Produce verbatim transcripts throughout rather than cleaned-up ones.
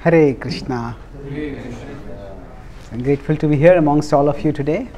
Hare Krishna. Hare Krishna. I'm grateful to be here amongst all of you today.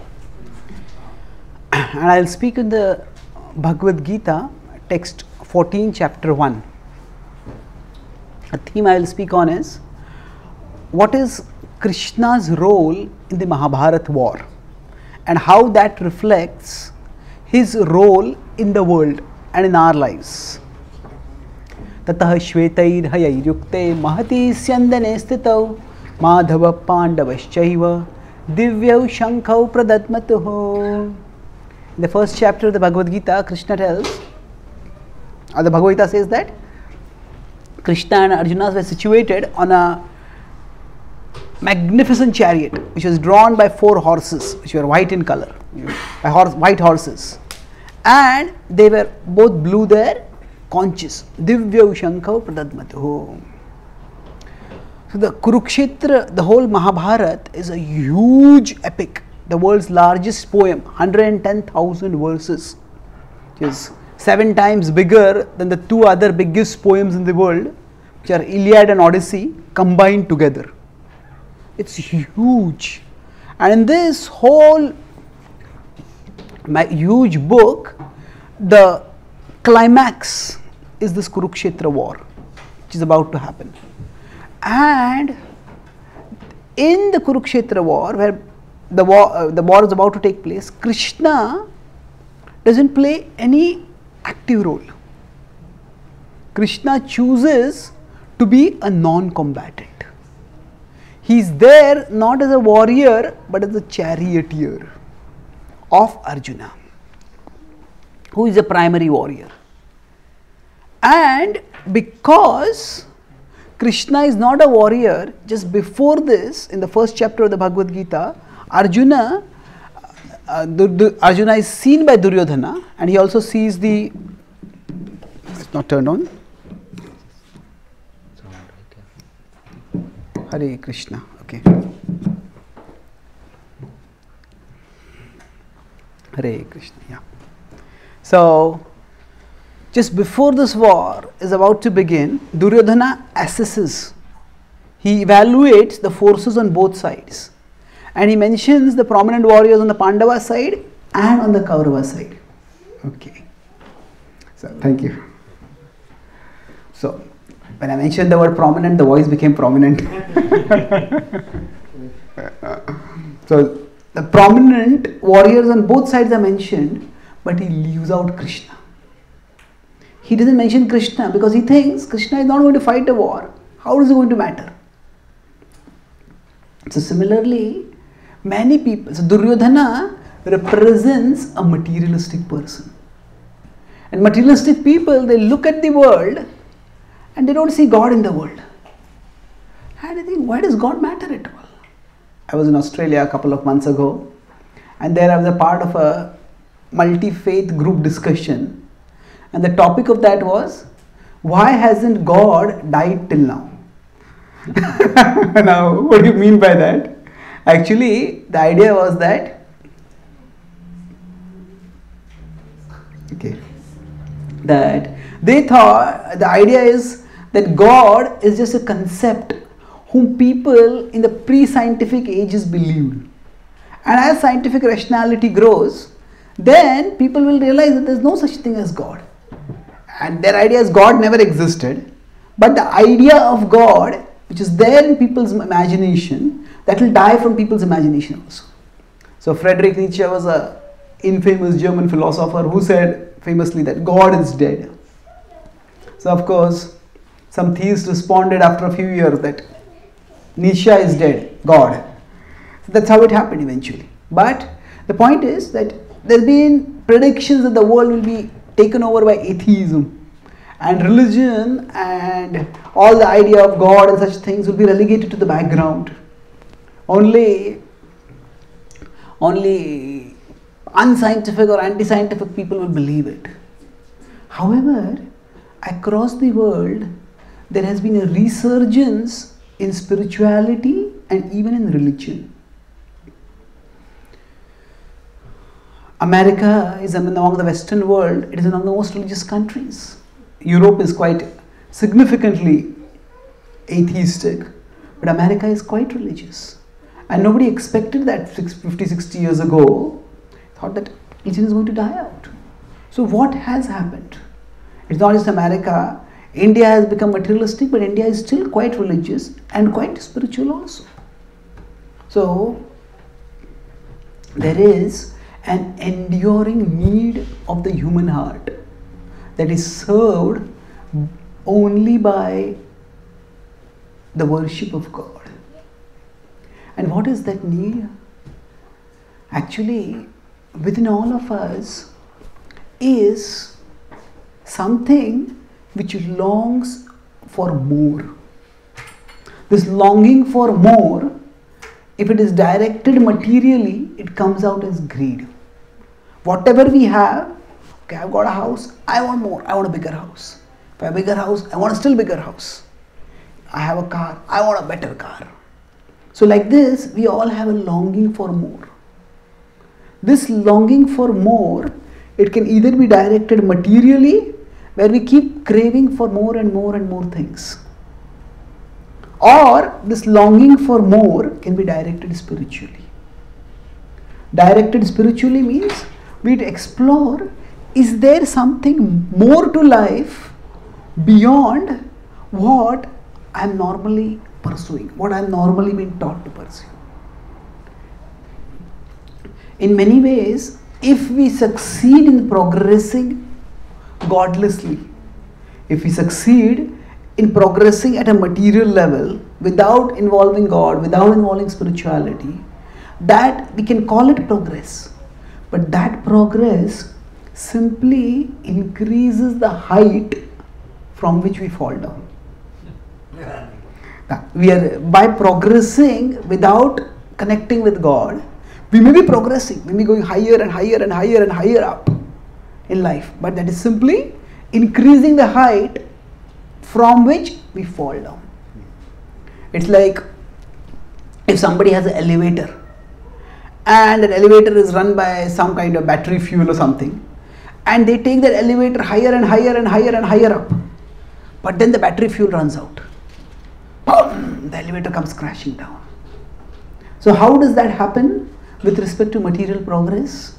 And I'll speak in the Bhagavad Gita, text fourteen, chapter one. The theme I will speak on is, what is Krishna's role in the Mahabharata war and how that reflects his role in the world and in our lives. Tatah shvetair hayairukte mahati syandane stitau madhava pandavaschaiva divyau shankau pradatmatuho. In the first chapter of the Bhagavad Gita, Krishna tells, or the Bhagavad Gita says that Krishna and Arjuna were situated on a magnificent chariot which was drawn by four horses which were white in color, by horse, white horses, and they were both blew their conches. Divyau shankau pradadmatuhu. So the Kurukshetra, the whole Mahabharata is a huge epic, the world's largest poem, one hundred ten thousand verses, which is seven times bigger than the two other biggest poems in the world, which are Iliad and Odyssey combined together. It's huge. And in this whole my huge book, the climax is this Kurukshetra war, which is about to happen. And in the Kurukshetra war, where the war, uh, the war is about to take place, Krishna doesn't play any active role. Krishna chooses to be a non-combatant. He is there not as a warrior but as a charioteer of Arjuna, who is a primary warrior. And because Krishna is not a warrior, just before this, in the first chapter of the Bhagavad Gita, Arjuna, uh, the, the, Arjuna is seen by Duryodhana, and he also sees the, it's not turned on, Hare Krishna, okay. Hare Krishna, yeah. So, just before this war is about to begin, Duryodhana assesses, he evaluates the forces on both sides, and he mentions the prominent warriors on the Pandava side and on the Kaurava side. Okay. So, thank you. So, when I mentioned the word prominent, the voice became prominent. So, the prominent warriors on both sides are mentioned, but he leaves out Krishna. He doesn't mention Krishna because he thinks Krishna is not going to fight a war. How is it going to matter? So, similarly, many people, so Duryodhana represents a materialistic person. And materialistic people, they look at the world and they don't see God in the world. And I think, why does God matter at all? I was in Australia a couple of months ago, and there I was a part of a multi-faith group discussion, and the topic of that was, why hasn't God died till now? Now, what do you mean by that? Actually, the idea was that, okay, that they thought, the idea is that God is just a concept whom people in the pre-scientific ages believed. And as scientific rationality grows, then people will realize that there is no such thing as God. And their idea is God never existed. But the idea of God, which is there in people's imagination, that will die from people's imagination also. So Friedrich Nietzsche was an infamous German philosopher who said famously that God is dead. So of course, some theists responded after a few years that Nietzsche is dead, God. So that's how it happened eventually. But the point is that there have been predictions that the world will be taken over by atheism, and religion and all the idea of God and such things will be relegated to the background. Only, only unscientific or anti-scientific people will believe it. However, across the world, there has been a resurgence in spirituality and even in religion. America is among the Western world, it is among the most religious countries. Europe is quite significantly atheistic. But America is quite religious. And nobody expected that fifty, sixty years ago, thought that religion is going to die out. So what has happened? It's not just America. India has become materialistic, but India is still quite religious and quite spiritual also. So there is an enduring need of the human heart that is served only by the worship of God. And what is that need? Actually, within all of us is something which longs for more. This longing for more, if it is directed materially, it comes out as greed. Whatever we have, okay, I've got a house, I want more, I want a bigger house. If I have a bigger house, I want a still bigger house. I have a car, I want a better car. So like this, we all have a longing for more. This longing for more, it can either be directed materially, where we keep craving for more and more and more things. Or this longing for more can be directed spiritually. Directed spiritually means we explore, is there something more to life beyond what I am normally pursuing, what I am normally being taught to pursue. In many ways, if we succeed in progressing godlessly, if we succeed in progressing at a material level without involving God, without involving spirituality, that we can call it progress. But that progress simply increases the height from which we fall down. We are, by progressing without connecting with God, we may be progressing, we may be going higher and higher and higher and higher up in life, but that is simply increasing the height from which we fall down. It's like if somebody has an elevator and that elevator is run by some kind of battery fuel or something, and they take that elevator higher and higher and higher and higher up, but then the battery fuel runs out. Boom! The elevator comes crashing down. So how does that happen with respect to material progress?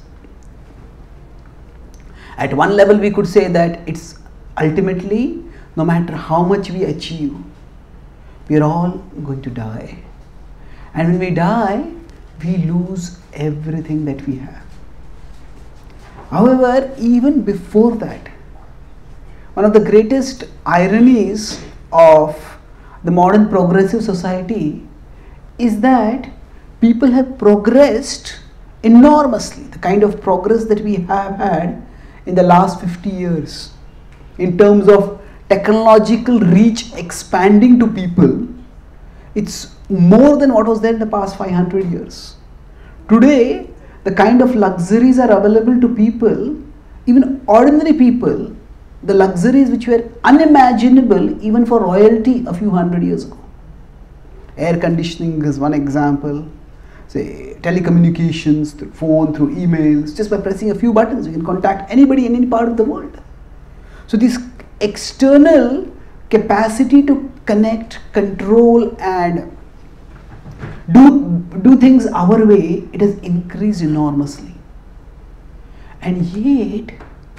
At one level we could say that it's ultimately, no matter how much we achieve, we are all going to die. And when we die, we lose everything that we have. However, even before that, one of the greatest ironies of the modern progressive society is that people have progressed enormously, the kind of progress that we have had in the last fifty years in terms of technological reach expanding to people. It's more than what was there in the past five hundred years. Today, the kind of luxuries are available to people, even ordinary people, the luxuries which were unimaginable even for royalty a few hundred years ago. Air conditioning is one example. Say telecommunications, through phone, through emails, just by pressing a few buttons, you can contact anybody in any part of the world. So this external capacity to connect, control and do, do things our way, it has increased enormously. And yet,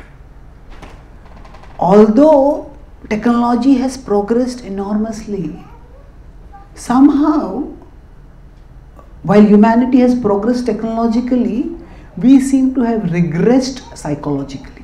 although technology has progressed enormously, somehow, while humanity has progressed technologically, we seem to have regressed psychologically.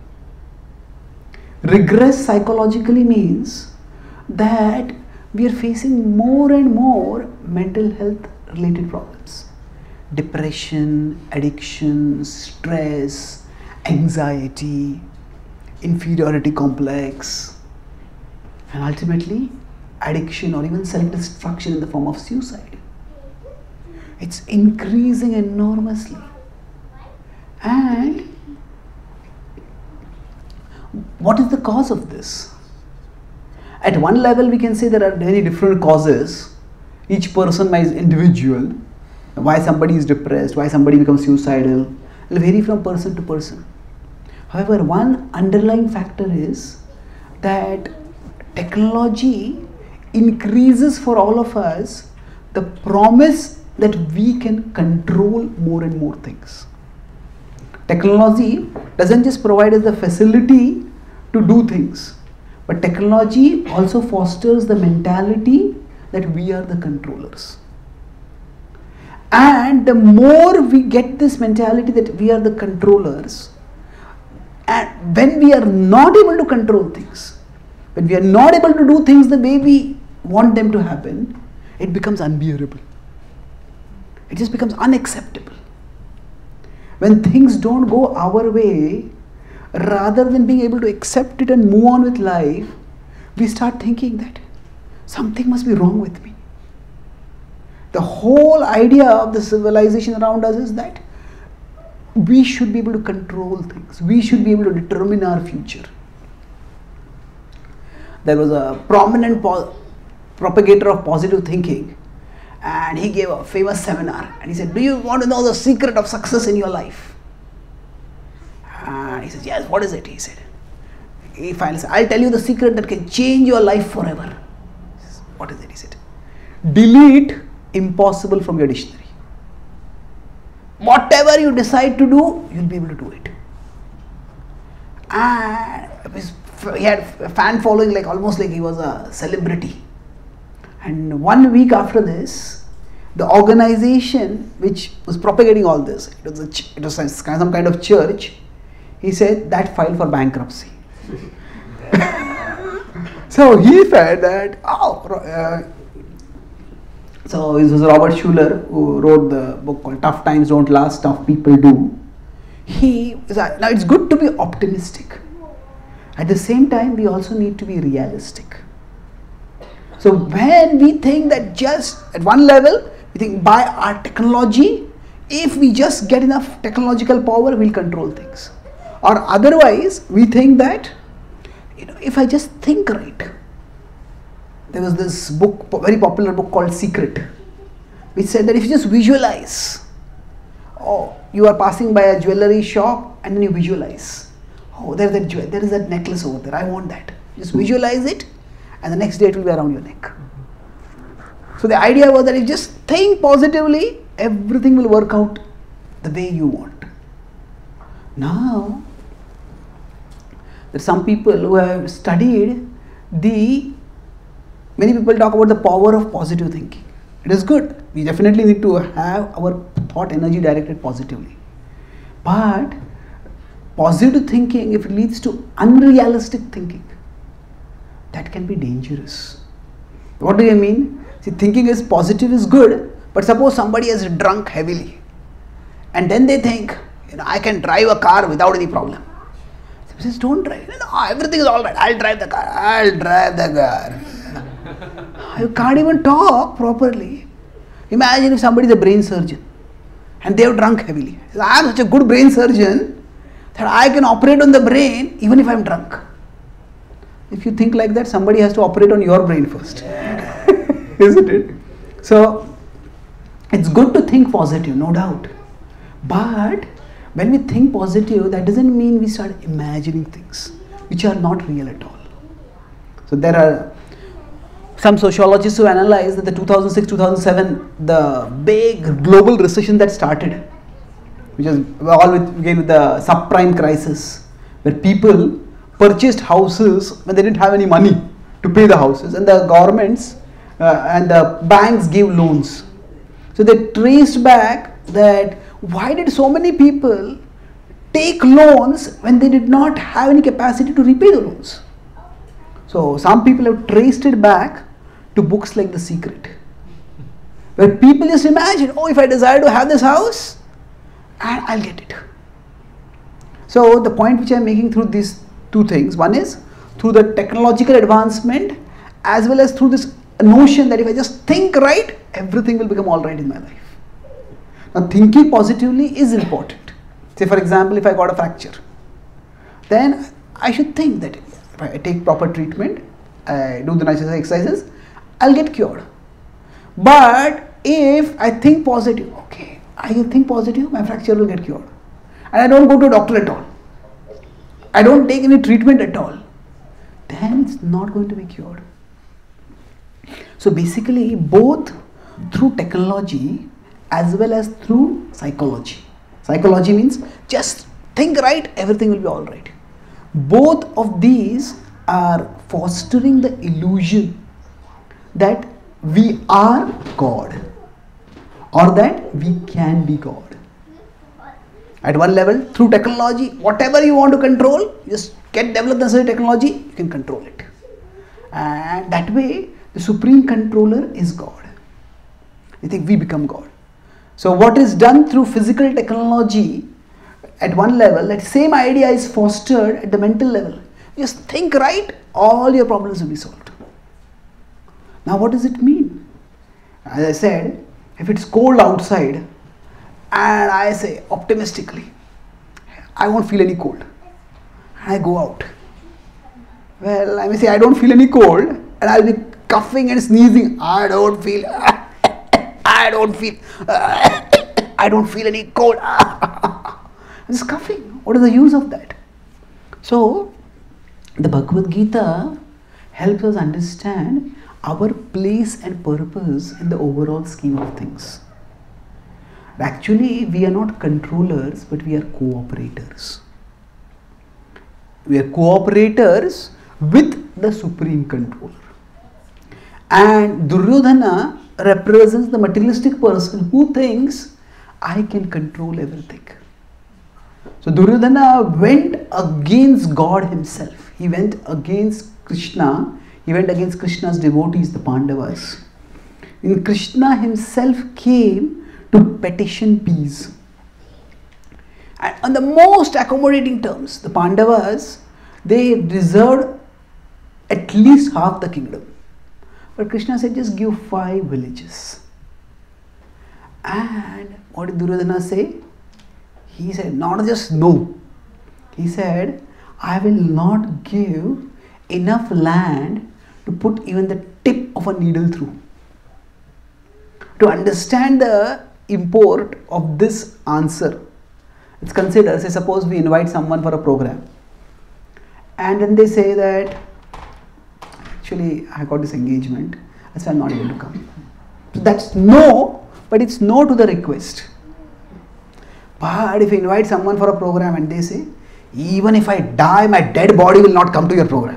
Regress psychologically means that we are facing more and more mental health related problems. Depression, addiction, stress, anxiety, inferiority complex, and ultimately addiction or even self-destruction in the form of suicide. It's increasing enormously. And what is the cause of this? At one level we can say there are many different causes. Each person is individual. Why somebody is depressed, why somebody becomes suicidal, it will vary from person to person. However, one underlying factor is that technology increases for all of us the promise that we can control more and more things. Technology doesn't just provide us the facility to do things, but technology also fosters the mentality that we are the controllers. And the more we get this mentality that we are the controllers, and when we are not able to control things, when we are not able to do things the way we want them to happen, it becomes unbearable. It just becomes unacceptable. When things don't go our way, rather than being able to accept it and move on with life, we start thinking that something must be wrong with me. The whole idea of the civilization around us is that we should be able to control things. We should be able to determine our future. There was a prominent po- propagator of positive thinking, and he gave a famous seminar, and he said, do you want to know the secret of success in your life? And he says, yes, what is it? He said, he finally said, I'll tell you the secret that can change your life forever. He says, what is it? He said, delete impossible from your dictionary. Whatever you decide to do, you'll be able to do it. And he had a fan following, like almost like he was a celebrity. And one week after this, the organization which was propagating all this, it was, a ch- it was some kind of church, he said that filed for bankruptcy. So he said that, oh, uh, so this was Robert Schuller who wrote the book called Tough Times Don't Last, Tough People Do. He, now it's good to be optimistic. At the same time, we also need to be realistic. So when we think that just at one level, we think by our technology, if we just get enough technological power, we'll control things. Or otherwise, we think that, you know, if I just think right. There was this book, very popular book called Secret, which said that if you just visualize, oh, you are passing by a jewelry shop and then you visualize, oh, there's that jewel, there is that necklace over there, I want that. Just visualize it, and the next day it will be around your neck. So the idea was that if you just think positively, everything will work out the way you want. Now, there are some people who have studied the, many people talk about the power of positive thinking. It is good. We definitely need to have our thought energy directed positively. But positive thinking, if it leads to unrealistic thinking, that can be dangerous. What do you mean? See, thinking is positive is good, but suppose somebody has drunk heavily and then they think, you know, I can drive a car without any problem. So says, don't drive. No, everything is alright. I'll drive the car. I'll drive the car. You can't even talk properly. Imagine if somebody is a brain surgeon and they have drunk heavily. I am such a good brain surgeon that I can operate on the brain even if I am drunk. If you think like that, somebody has to operate on your brain first. Isn't it? So, it's good to think positive, no doubt. But when we think positive, that doesn't mean we start imagining things which are not real at all. So there are some sociologists who analyze that the two thousand six to two thousand seven, the big global recession that started, which is all with, again with the subprime crisis, where people purchased houses when they didn't have any money to pay the houses, and the governments uh, and the banks gave loans. So they traced back that why did so many people take loans when they did not have any capacity to repay the loans. So some people have traced it back to books like The Secret, where people just imagine, oh, if I desire to have this house, and I'll get it. So the point which I am making through these two things, one is through the technological advancement as well as through this notion that if I just think right, everything will become alright in my life. Now thinking positively is important. Say for example, if I got a fracture, then I should think that if I take proper treatment, I do the necessary exercises, I'll get cured. But if I think positive, okay, I think positive, my fracture will get cured. And I don't go to a doctor at all. I don't take any treatment at all. Then it's not going to be cured. So basically, both through technology as well as through psychology. Psychology means just think right, everything will be all right. Both of these are fostering the illusion that we are God or that we can be God. At one level, through technology, whatever you want to control, just get develop the necessary technology, you can control it. And that way, the supreme controller is God. I think we become God. So what is done through physical technology at one level, that same idea is fostered at the mental level. Just think right, all your problems will be solved. Now what does it mean? As I said, if it's cold outside and I say optimistically, I won't feel any cold, and I go out. Well, I may say I don't feel any cold and I'll be coughing and sneezing. I don't feel, I don't feel, I don't feel any cold. I'm just coughing. What is the use of that? So, the Bhagavad Gita helps us understand our place and purpose in the overall scheme of things. Actually, we are not controllers, but we are cooperators. We are cooperators with the supreme controller. And Duryodhana represents the materialistic person who thinks, I can control everything. So Duryodhana went against God himself. He went against Krishna. He went against Krishna's devotees, the Pandavas. And Krishna himself came to petition peace. And on the most accommodating terms, the Pandavas, they deserved at least half the kingdom. But Krishna said, just give five villages. And what did Duryodhana say? He said, not just no. He said, I will not give enough land to put even the tip of a needle through. To understand the import of this answer, it's considered, say suppose we invite someone for a program and then they say that, actually I got this engagement, that's why I'm not able to come. So that's no, but it's no to the request. But if you invite someone for a program and they say, even if I die, my dead body will not come to your program.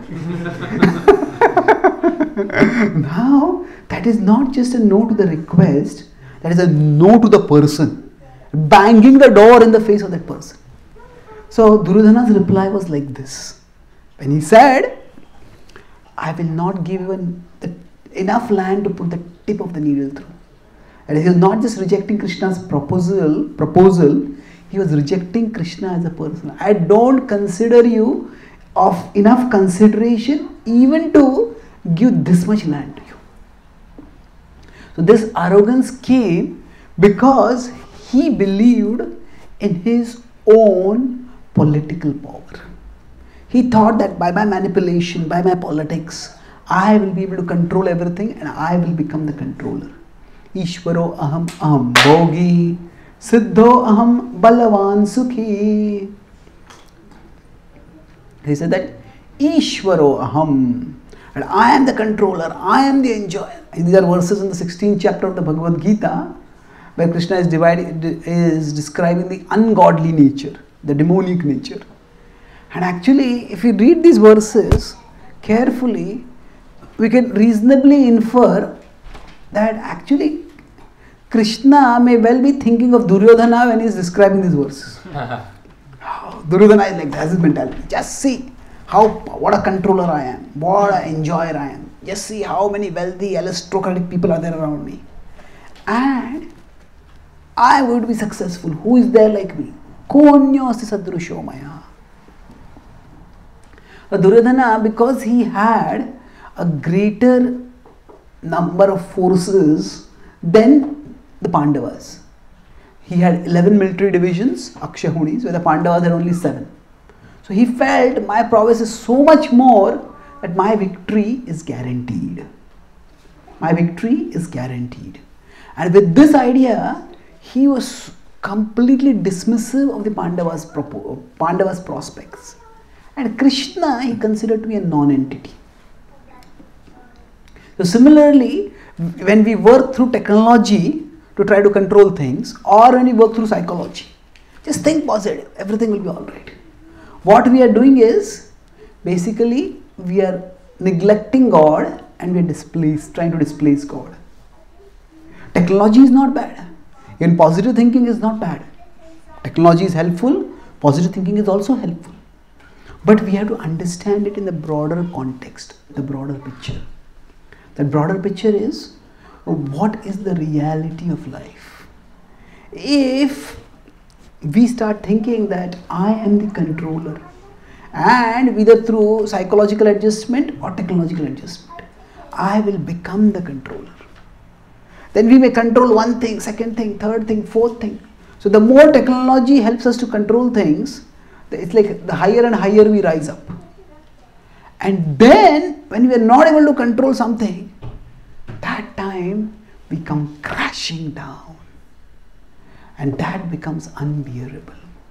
Now, that is not just a no to the request, that is a no to the person. Banging the door in the face of that person. So, Duryodhana's reply was like this. When he said, I will not give even the, enough land to put the tip of the needle through. And he was not just rejecting Krishna's proposal, proposal, he was rejecting Krishna as a person. I don't consider you of enough consideration even to give this much land to you. So this arrogance came because he believed in his own political power. He thought that by my manipulation, by my politics, I will be able to control everything and I will become the controller. Ishvaro aham aham bhogi, siddho aham balavan sukhi. He said that Ishvaro aham, and I am the controller, I am the enjoyer. These are verses in the sixteenth chapter of the Bhagavad Gita, where Krishna is dividing, is describing the ungodly nature, the demonic nature. And actually, if you read these verses carefully, we can reasonably infer that actually Krishna may well be thinking of Duryodhana when he is describing these verses. Duryodhana is like, that's his mentality. Just see how, what a controller I am, what an enjoyer I am. Just see how many wealthy, aristocratic people are there around me. And I would be successful. Who is there like me? Konyosti sadrusho maya. Duryodhana, because he had a greater number of forces than the Pandavas. He had eleven military divisions, Akshahunis, where the Pandavas had only seven. So he felt my prowess is so much more that my victory is guaranteed. My victory is guaranteed. And with this idea, he was completely dismissive of the Pandavas, Pandavas prospects. And Krishna he considered to be a non-entity. So similarly, when we work through technology to try to control things, or when we work through psychology, just think positive, everything will be alright. What we are doing is, basically, we are neglecting God and we are displaced, trying to displace God. Technology is not bad. Even positive thinking is not bad. Technology is helpful, positive thinking is also helpful. But we have to understand it in the broader context, the broader picture. The broader picture is, what is the reality of life? If we start thinking that I am the controller, and either through psychological adjustment or technological adjustment, I will become the controller. Then we may control one thing, second thing, third thing, fourth thing. So the more technology helps us to control things, it's like the higher and higher we rise up. And then when we are not able to control something, that time we come crashing down. And that becomes unbearable.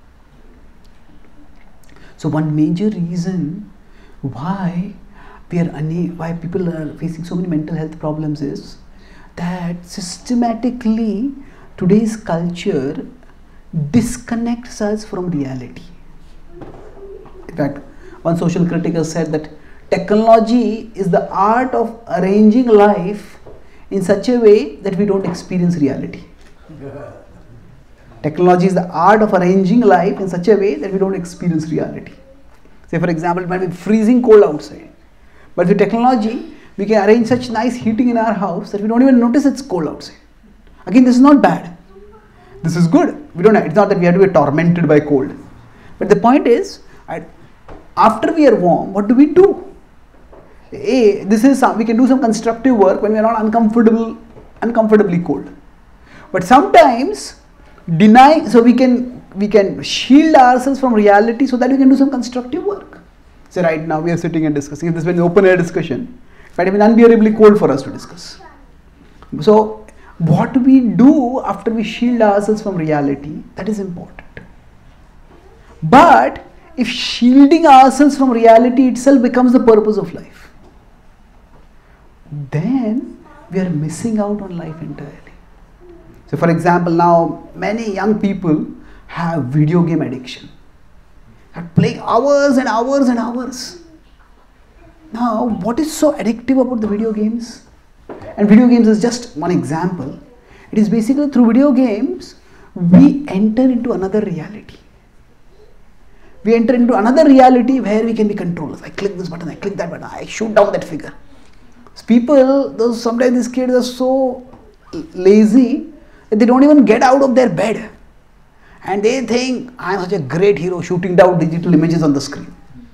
So one major reason why we are una- why people are facing so many mental health problems is that systematically today's culture disconnects us from reality. In fact, one social critic has said that technology is the art of arranging life in such a way that we don't experience reality. Technology is the art of arranging life in such a way that we don't experience reality. Say for example, it might be freezing cold outside, but with technology we can arrange such nice heating in our house that we don't even notice it's cold outside. Again, this is not bad. This is good. We don't. It's not that we have to be tormented by cold. But the point is, after we are warm, what do we do? A, this is some, we can do some constructive work when we are not uncomfortable, uncomfortably cold. But sometimes deny, so we can we can shield ourselves from reality so that we can do some constructive work. So right now we are sitting and discussing. If this were an open air discussion, it might have been unbearably cold for us to discuss. So what we do after we shield ourselves from reality, that is important. But if shielding ourselves from reality itself becomes the purpose of life, then we are missing out on life entirely. So for example, now many young people have video game addiction. They are playing hours and hours and hours. Now, what is so addictive about the video games? And video games is just one example. It is basically through video games, we enter into another reality. We enter into another reality where we can be controllers. I click this button, I click that button, I shoot down that figure. So people, those sometimes these kids are so lazy that they don't even get out of their bed. And they think, I am such a great hero shooting down digital images on the screen.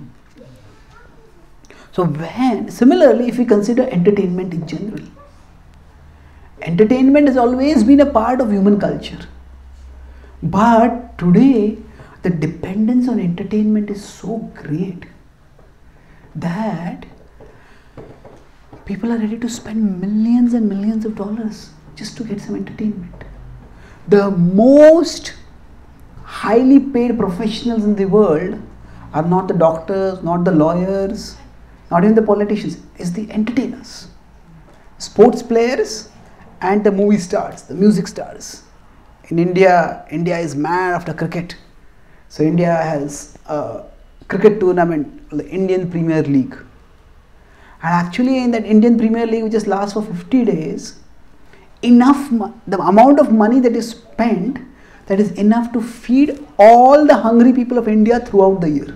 So when, similarly, if we consider entertainment in general, entertainment has always been a part of human culture. But today, the dependence on entertainment is so great that people are ready to spend millions and millions of dollars just to get some entertainment. The most highly paid professionals in the world are not the doctors, not the lawyers, not even the politicians, it's the entertainers, sports players and the movie stars, the music stars. In India, India is mad after cricket. So India has a cricket tournament, the Indian Premier League. And actually in that Indian Premier League, which just lasts for fifty days, enough, the amount of money that is spent, that is enough to feed all the hungry people of India throughout the year.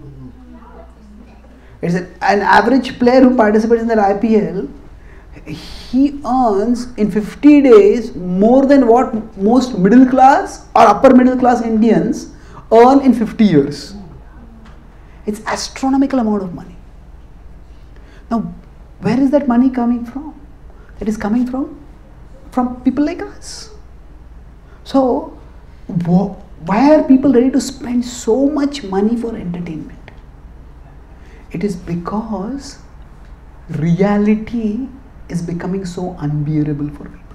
It's an, an average player who participates in the I P L, he earns in fifty days more than what most middle class or upper middle class Indians earn in fifty years. It's astronomical amount of money. Now, where is that money coming from? That is coming from, from people like us. So, why are people ready to spend so much money for entertainment? It is because reality is becoming so unbearable for people.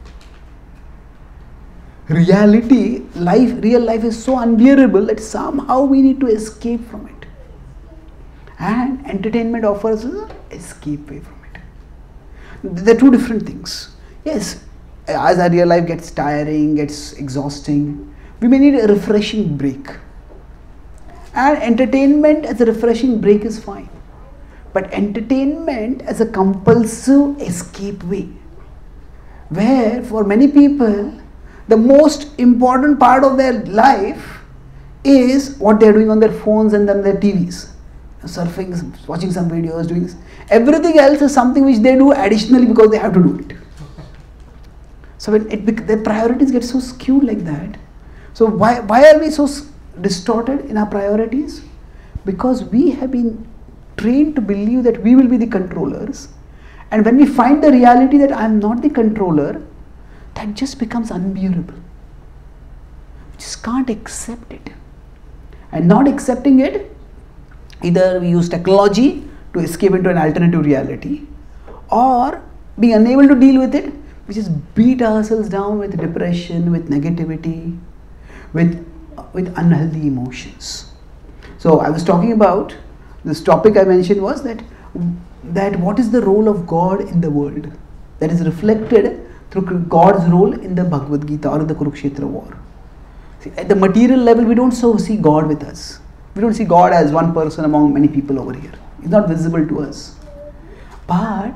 Reality, life, real life is so unbearable that somehow we need to escape from it. And entertainment offers an escape way from it. They're two different things. Yes, as our real life gets tiring, gets exhausting, we may need a refreshing break. And entertainment as a refreshing break is fine. But entertainment as a compulsive escape way, where for many people, the most important part of their life is what they are doing on their phones and then their T Vs. Surfing, watching some videos, doing this. Everything else is something which they do additionally because they have to do it. So when it, their priorities get so skewed like that. So why, why are we so distorted in our priorities? Because we have been trained to believe that we will be the controllers, and when we find the reality that I am not the controller, that just becomes unbearable. We just can't accept it. And not accepting it, either we use technology to escape into an alternative reality, or being unable to deal with it, we just beat ourselves down with depression, with negativity, with, with unhealthy emotions. So I was talking about, this topic I mentioned was that, that what is the role of God in the world? That is reflected through God's role in the Bhagavad Gita or in the Kurukshetra war. See, at the material level, we don't so see God with us. We don't see God as one person among many people over here. He's not visible to us. But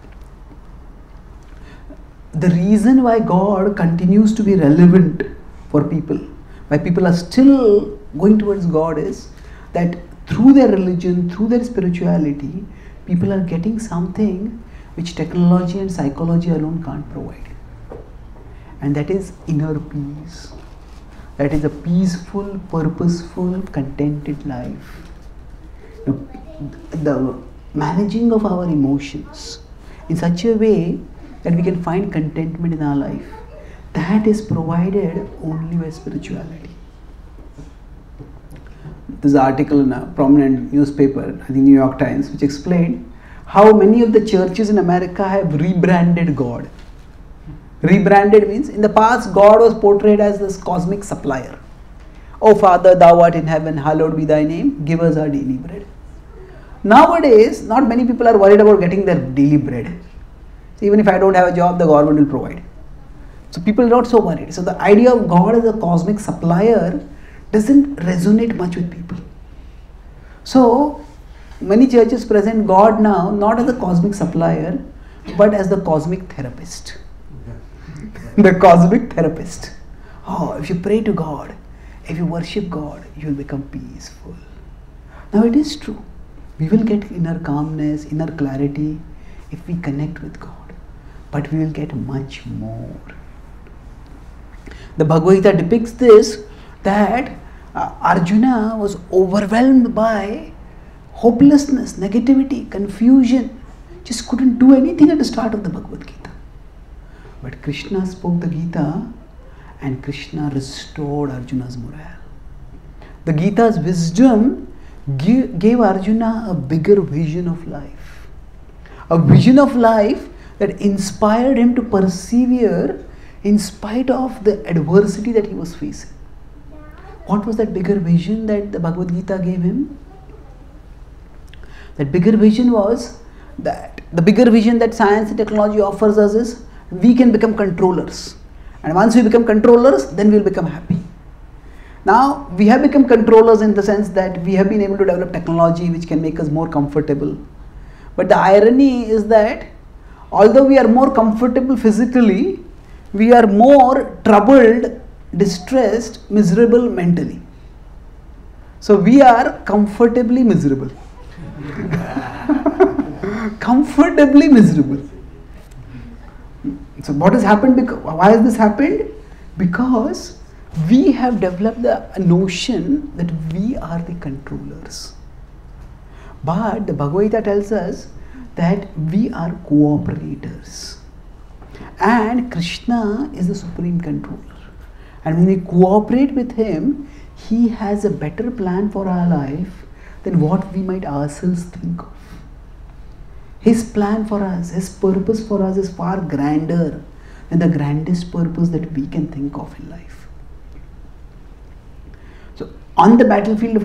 the reason why God continues to be relevant for people, why people are still going towards God, is that through their religion, through their spirituality, people are getting something which technology and psychology alone can't provide. And that is inner peace. That is a peaceful, purposeful, contented life. The managing of our emotions in such a way that we can find contentment in our life, that is provided only by spirituality. This article in a prominent newspaper, I think New York Times, which explained how many of the churches in America have rebranded God. Rebranded means, in the past, God was portrayed as this cosmic supplier. Oh Father, thou art in heaven, hallowed be thy name, give us our daily bread. Nowadays, not many people are worried about getting their daily bread. So even if I don't have a job, the government will provide. So people are not so worried. So the idea of God as a cosmic supplier doesn't resonate much with people. So many churches present God now not as a cosmic supplier, but as the cosmic therapist. The cosmic therapist. Oh, if you pray to God, if you worship God, you will become peaceful. Now it is true. We will get inner calmness, inner clarity if we connect with God. But we will get much more. The Bhagavad Gita depicts this, that uh, Arjuna was overwhelmed by hopelessness, negativity, confusion. Just couldn't do anything at the start of the Bhagavad Gita. But Krishna spoke the Gita and Krishna restored Arjuna's morale. The Gita's wisdom give, gave Arjuna a bigger vision of life. A vision of life that inspired him to persevere in spite of the adversity that he was facing. What was that bigger vision that the Bhagavad Gita gave him? That bigger vision was that the bigger vision that science and technology offers us is we can become controllers. And once we become controllers, then we will become happy. Now, we have become controllers in the sense that we have been able to develop technology which can make us more comfortable. But the irony is that although we are more comfortable physically, we are more troubled, distressed, miserable mentally. So we are comfortably miserable. Comfortably miserable. So what has happened? Because, why has this happened? Because we have developed the notion that we are the controllers. But the Bhagavad Gita tells us that we are cooperators. And Krishna is the supreme controller. And when we cooperate with him, he has a better plan for our life than what we might ourselves think of. His plan for us, his purpose for us is far grander than the grandest purpose that we can think of in life. So, on the battlefield of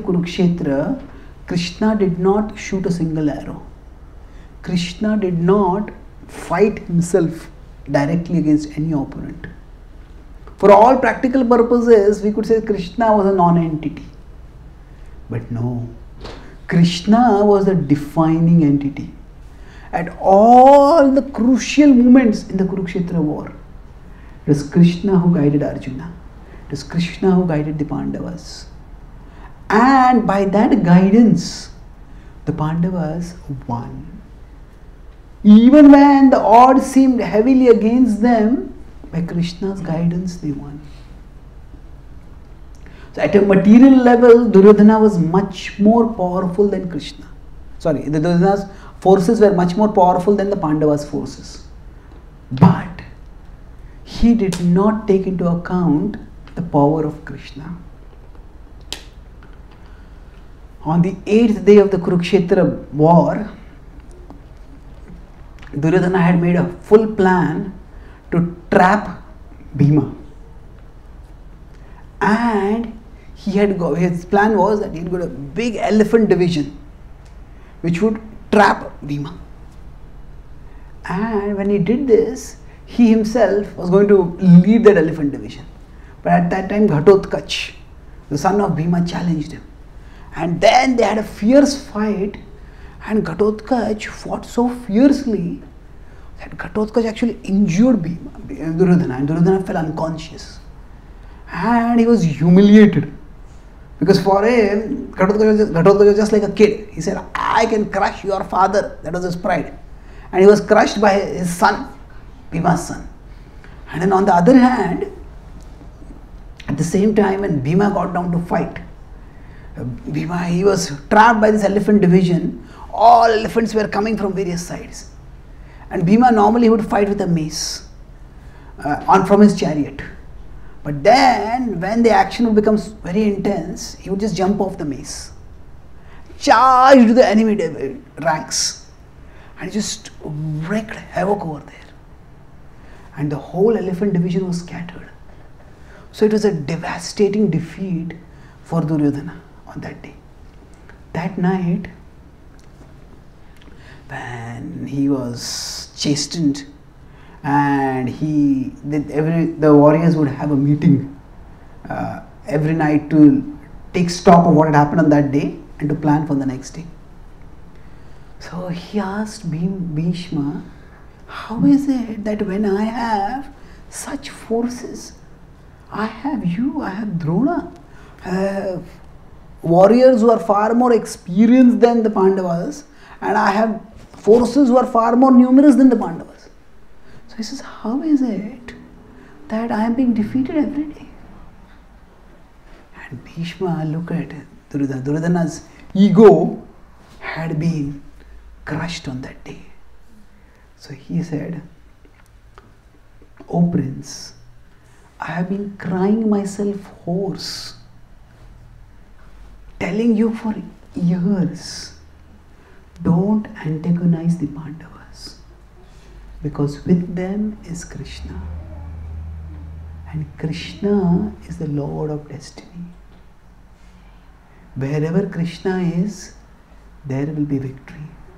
Kurukshetra, Krishna did not shoot a single arrow. Krishna did not fight himself directly against any opponent. For all practical purposes, we could say Krishna was a non-entity. But no, Krishna was the defining entity. At all the crucial moments in the Kurukshetra war, it was Krishna who guided Arjuna. It was Krishna who guided the Pandavas. And by that guidance, the Pandavas won. Even when the odds seemed heavily against them, by Krishna's guidance they won. So at a material level, Duryodhana was much more powerful than Krishna. Sorry, the Duryodhana's forces were much more powerful than the Pandavas' forces. But he did not take into account the power of Krishna. On the eighth day of the Kurukshetra war, Duryodhana had made a full plan to trap Bhima. And he had go, his plan was that he had got a big elephant division which would trap Bhima. And when he did this, he himself was going to lead that elephant division. But at that time, Ghatotkacha, the son of Bhima, challenged him. And then they had a fierce fight, and Ghatotkacha fought so fiercely that Ghatotkacha actually injured Bhima, Duryodhana, and Duryodhana fell unconscious. And he was humiliated. Because for him, Ghatotkacha was just like a kid. He said, I can crush your father. That was his pride. And he was crushed by his son, Bhima's son. And then on the other hand, at the same time when Bhima got down to fight, Bhima, he was trapped by this elephant division. All elephants were coming from various sides. And Bhima normally would fight with a mace uh, on from his chariot. But then, when the action would become very intense, he would just jump off the mace, charge to the enemy ranks, and just wreaked havoc over there. And the whole elephant division was scattered. So it was a devastating defeat for Duryodhana on that day. That night, when he was chastened, and he, the, every, the warriors would have a meeting uh, every night to take stock of what had happened on that day and to plan for the next day. So he asked Bhishma, how is it that when I have such forces, I have you, I have Drona, I have warriors who are far more experienced than the Pandavas, and I have forces who are far more numerous than the Pandavas. So he says, how is it that I am being defeated every day? And Bhishma looked at Duryodhana. Duryodhana's ego had been crushed on that day. So he said, O Prince, I have been crying myself hoarse, telling you for years, don't antagonize the Pandavas, because with them is Krishna, and Krishna is the Lord of destiny. Wherever Krishna is, there will be victory.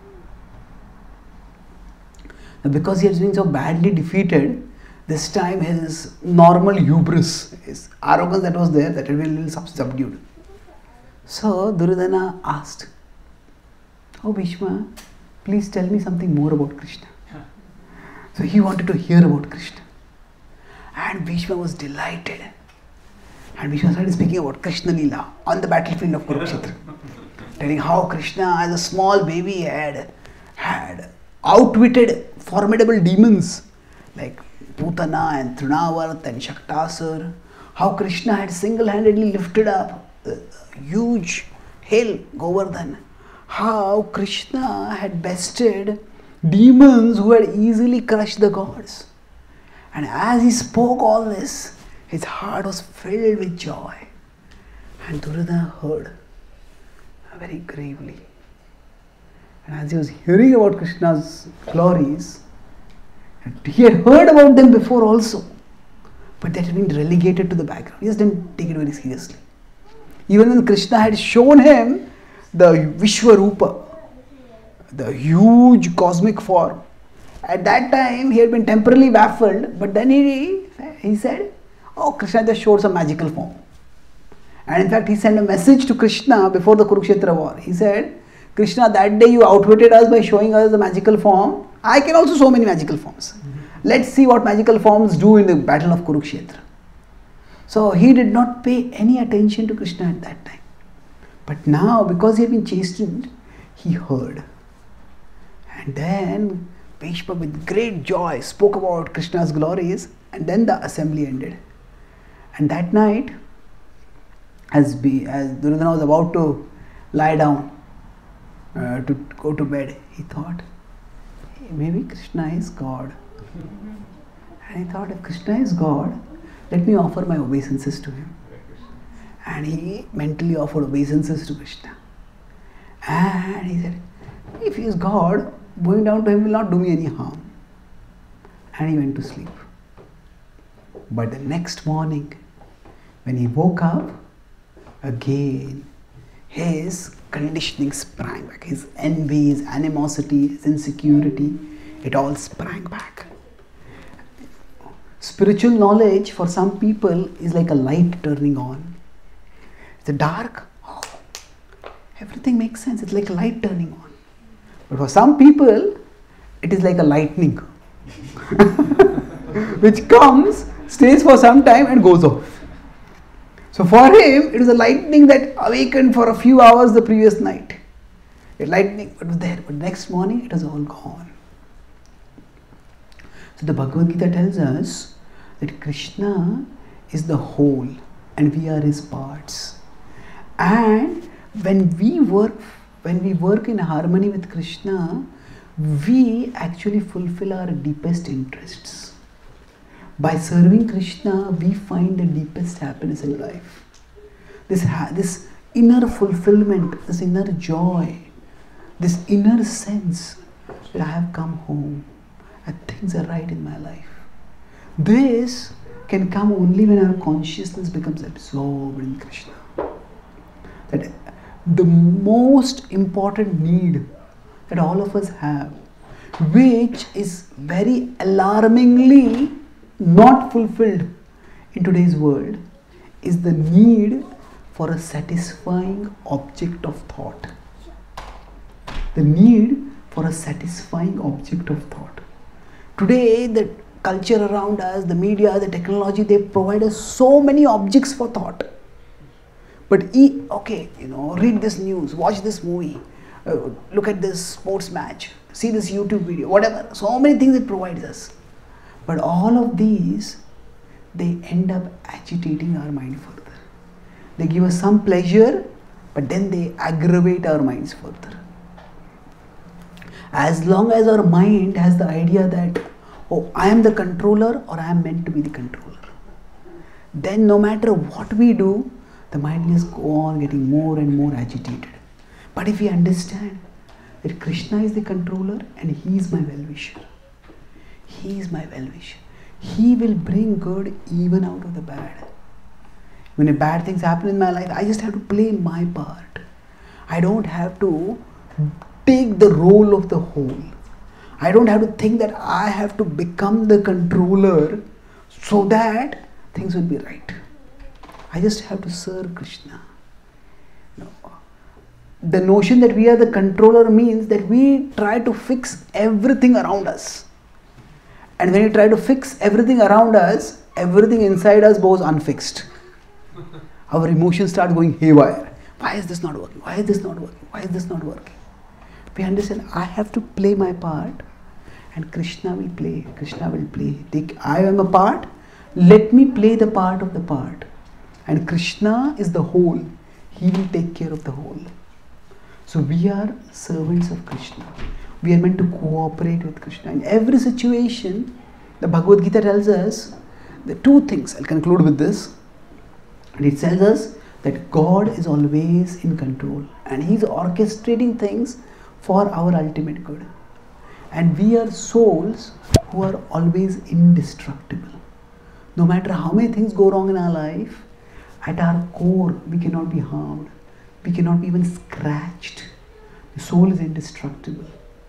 Now, because he has been so badly defeated, this time his normal hubris, his arrogance that was there, that had been a little subdued. So Duryodhana asked, Oh Bhishma, please tell me something more about Krishna. So he wanted to hear about Krishna. And Bhishma was delighted. And Bhishma started speaking about Krishna Leela on the battlefield of Kurukshetra. Telling how Krishna as a small baby had, had outwitted formidable demons like Putana and Trinavarta and Shaktasur. How Krishna had single-handedly lifted up the huge hill Govardhan. How Krishna had bested demons who had easily crushed the gods. And as he spoke all this, his heart was filled with joy. And Duryodhana heard very gravely. And as he was hearing about Krishna's glories, he had heard about them before also, but that had been relegated to the background. He just didn't take it very seriously. Even when Krishna had shown him the Vishwarupa, the huge cosmic form, At that time, he had been temporarily baffled, but then he, he said, oh, Krishna just showed some magical form. And in fact, he sent a message to Krishna before the Kurukshetra war. He said, Krishna, that day you outwitted us by showing us the magical form. I can also show many magical forms. Mm-hmm. Let's see what magical forms do in the battle of Kurukshetra. So he did not pay any attention to Krishna at that time. But now, because he had been chastened, he heard. And then Bhishma with great joy spoke about Krishna's glories, and then the assembly ended. And that night, as, be, as Duryodhana was about to lie down uh, to go to bed, he thought, hey, maybe Krishna is God. And he thought, if Krishna is God, let me offer my obeisances to him. And he mentally offered obeisances to Krishna. And he said, if he is God, going down to him will not do me any harm. And he went to sleep. But the next morning, when he woke up, again, his conditioning sprang back. His envy, his animosity, his insecurity, it all sprang back. Spiritual knowledge for some people is like a light turning on. It's a dark, oh, everything makes sense. It's like a light turning on. But for some people, it is like a lightning, which comes, stays for some time and goes off. So for him, it was a lightning that awakened for a few hours the previous night. A lightning was there, but next morning it was all gone. So the Bhagavad Gita tells us that Krishna is the whole and we are his parts. And when we work, when we work in harmony with Krishna, we actually fulfill our deepest interests. By serving Krishna, we find the deepest happiness in life. This, ha- this inner fulfillment, this inner joy, this inner sense that I have come home and things are right in my life. This can come only when our consciousness becomes absorbed in Krishna. That the most important need that all of us have, which is very alarmingly not fulfilled in today's world, is the need for a satisfying object of thought. The need for a satisfying object of thought. Today, the culture around us, the media, the technology, they provide us so many objects for thought. But, e- okay, you know, read this news, watch this movie, uh, look at this sports match, see this YouTube video, whatever. So many things it provides us. But all of these, they end up agitating our mind further. They give us some pleasure, but then they aggravate our minds further. As long as our mind has the idea that, oh, I am the controller or I am meant to be the controller, then no matter what we do, the mind will just go on getting more and more agitated. But if we understand that Krishna is the controller and he is my well-wisher, he is my well-wisher, he will bring good even out of the bad. When a bad things happen in my life, I just have to play my part. I don't have to take the role of the whole. I don't have to think that I have to become the controller so that things will be right. I just have to serve Krishna. No. The notion that we are the controller means that we try to fix everything around us. And when you try to fix everything around us, everything inside us goes unfixed. Our emotions start going haywire. Why is this not working? Why is this not working? Why is this not working? We understand I have to play my part and Krishna will play. Krishna will play. Take, I am a part. Let me play the part of the part. And Krishna is the whole. He will take care of the whole. So we are servants of Krishna. We are meant to cooperate with Krishna. In every situation, the Bhagavad Gita tells us the two things. I'll conclude with this. And it tells us that God is always in control and He is orchestrating things for our ultimate good. And we are souls who are always indestructible. No matter how many things go wrong in our life, at our core, we cannot be harmed. We cannot be even scratched. The soul is indestructible.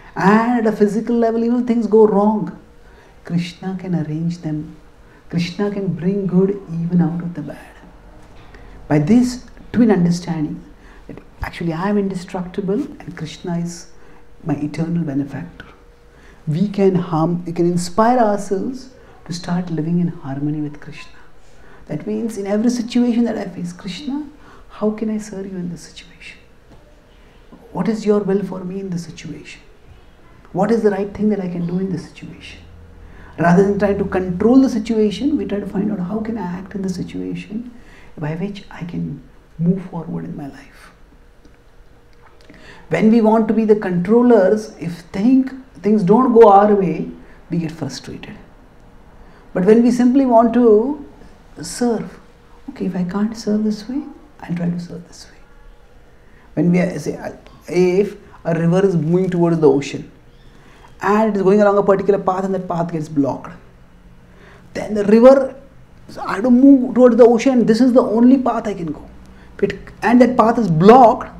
And at a physical level, even things go wrong, Krishna can arrange them. Krishna can bring good even out of the bad. By this twin understanding, that actually I am indestructible and Krishna is my eternal benefactor, we can harm, we can inspire ourselves to start living in harmony with Krishna. That means in every situation that I face, Krishna, how can I serve you in this situation? What is your will for me in this situation? What is the right thing that I can do in this situation? Rather than trying to control the situation, we try to find out how can I act in the situation by which I can move forward in my life. When we want to be the controllers, if think, things don't go our way, we get frustrated. But when we simply want to serve, okay, if I can't serve this way, I'll try to serve this way. When we are, say, if a river is moving towards the ocean, and it is going along a particular path and that path gets blocked, then the river, I have to move towards the ocean, this is the only path I can go. It, and that path is blocked,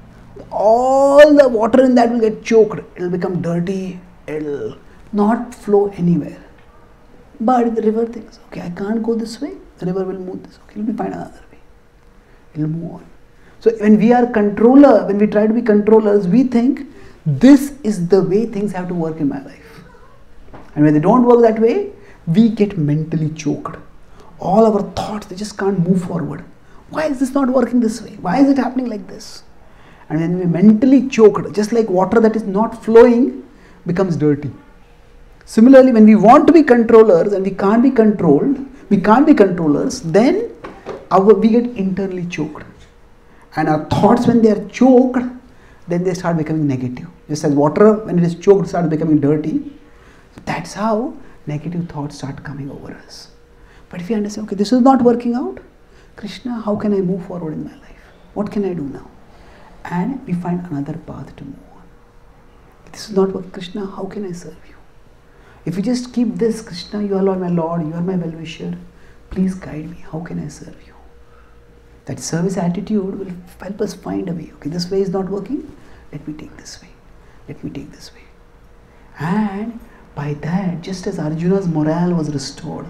all the water in that will get choked, it will become dirty, it will not flow anywhere. But if the river thinks, okay, I can't go this way, the river will move this way, okay, let me find another way, it will move on. So when we are controller, when we try to be controllers, we think this is the way things have to work in my life. And when they don't work that way, we get mentally choked. All our thoughts, they just can't move forward. Why is this not working this way? Why is it happening like this? And when we're mentally choked, just like water that is not flowing becomes dirty. Similarly, when we want to be controllers and we can't be controlled, we can't be controllers, then our, we get internally choked. And our thoughts, when they are choked, then they start becoming negative. Just as water, when it is choked, starts becoming dirty. That's how negative thoughts start coming over us. But if you understand, okay, this is not working out, Krishna, how can I move forward in my life? What can I do now? And we find another path to move on. If this is not working, Krishna, how can I serve you? If you just keep this, Krishna, you are my Lord, you are my well-wisher, please guide me, how can I serve you? That service attitude will help us find a way. Okay, this way is not working, let me take this way, let me take this way. And by that, just as Arjuna's morale was restored,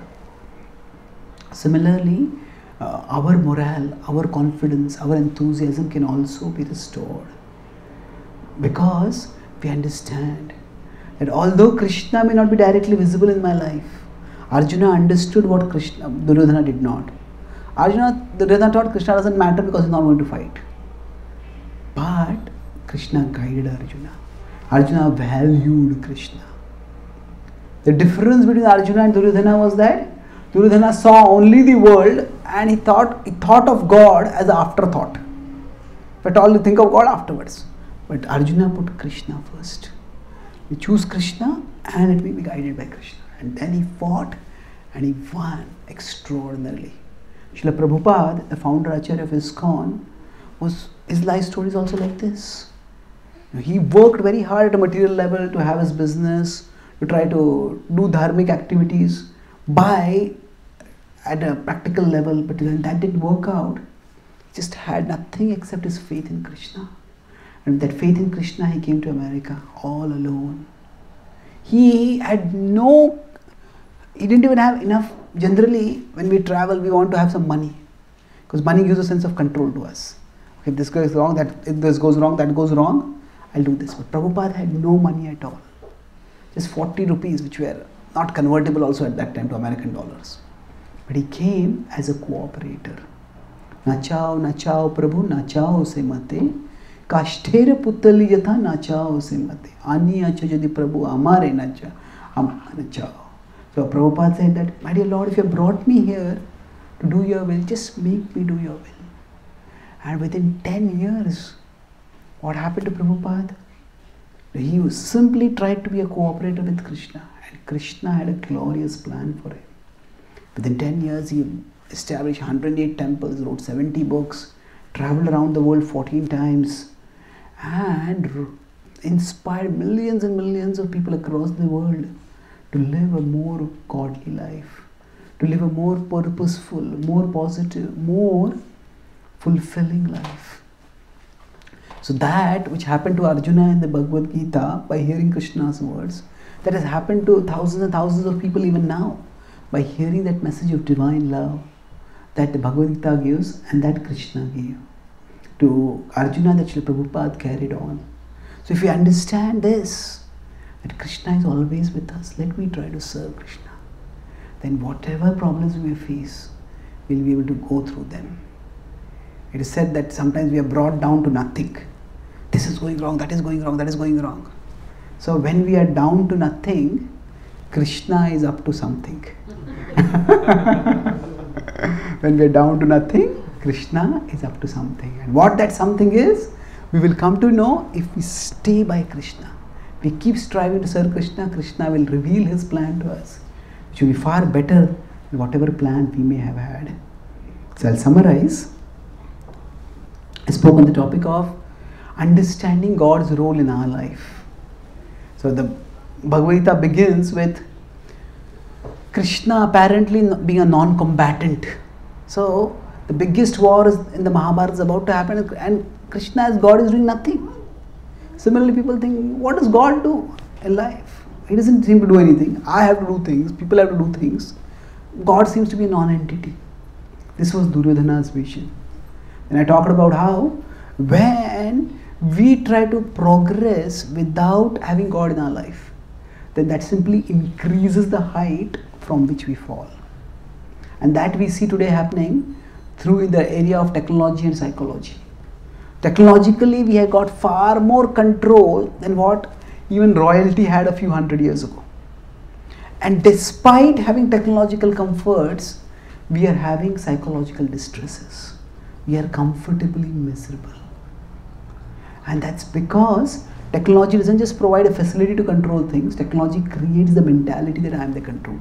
similarly, uh, our morale, our confidence, our enthusiasm can also be restored. Because we understand that although Krishna may not be directly visible in my life, Arjuna understood what Krishna, Duryodhana did not. Arjuna, Duryodhana thought Krishna doesn't matter because he's not going to fight. But Krishna guided Arjuna. Arjuna valued Krishna. The difference between Arjuna and Duryodhana was that Duryodhana saw only the world and he thought, he thought of God as an afterthought. But all you think of God afterwards. But Arjuna put Krishna first. He chose Krishna and it may be guided by Krishna. And then he fought and he won extraordinarily. Srila Prabhupada, the founder Acharya of ISKCON, was, his life story is also like this. He worked very hard at a material level to have his business, to try to do dharmic activities by at a practical level, but when that didn't work out, he just had nothing except his faith in Krishna. And with that faith in Krishna, he came to America all alone. He had no, he didn't even have enough. Generally, when we travel, we want to have some money, because money gives a sense of control to us. If this goes wrong, that if this goes wrong, that goes wrong, I'll do this. But Prabhupada had no money at all. Just forty rupees, which were not convertible also at that time to American dollars. But he came as a cooperator. Nachao, nachao, Prabhu, nachao se mate. Kashtera puttali yatha nachao se mate. Ani acha jadi Prabhu amare nacha. Am nachao. So Prabhupada said that, my dear Lord, if you have brought me here to do your will, just make me do your will. And within ten years, what happened to Prabhupada? He was simply tried to be a cooperator with Krishna, and Krishna had a glorious plan for him. Within ten years, he established one hundred eight temples, wrote seventy books, traveled around the world fourteen times, and inspired millions and millions of people across the world to live a more godly life, to live a more purposeful, more positive, more fulfilling life. So that which happened to Arjuna in the Bhagavad Gita by hearing Krishna's words, that has happened to thousands and thousands of people even now by hearing that message of divine love that the Bhagavad Gita gives and that Krishna gave to Arjuna, that Srila Prabhupada carried on. So if we understand this, that Krishna is always with us, let me try to serve Krishna. Then whatever problems we face, we'll be able to go through them. It is said that sometimes we are brought down to nothing. This is going wrong, that is going wrong, that is going wrong. So when we are down to nothing, Krishna is up to something. When we are down to nothing, Krishna is up to something. And what that something is, we will come to know if we stay by Krishna. We keep striving to serve Krishna, Krishna will reveal his plan to us, which will be far better than whatever plan we may have had. So I'll summarize. I spoke on the topic of understanding God's role in our life. So the Bhagavad Gita begins with Krishna apparently being a non-combatant. So the biggest war is in the Mahabharata is about to happen, and Krishna as God is doing nothing. Similarly, people think, what does God do in life? He doesn't seem to do anything. I have to do things, people have to do things. God seems to be a non-entity. This was Duryodhana's vision. And I talked about how when we try to progress without having God in our life, then that simply increases the height from which we fall. And that we see today happening through in the area of technology and psychology. Technologically, we have got far more control than what even royalty had a few hundred years ago. And despite having technological comforts, we are having psychological distresses. We are comfortably miserable. And that's because technology doesn't just provide a facility to control things, technology creates the mentality that I am the controller.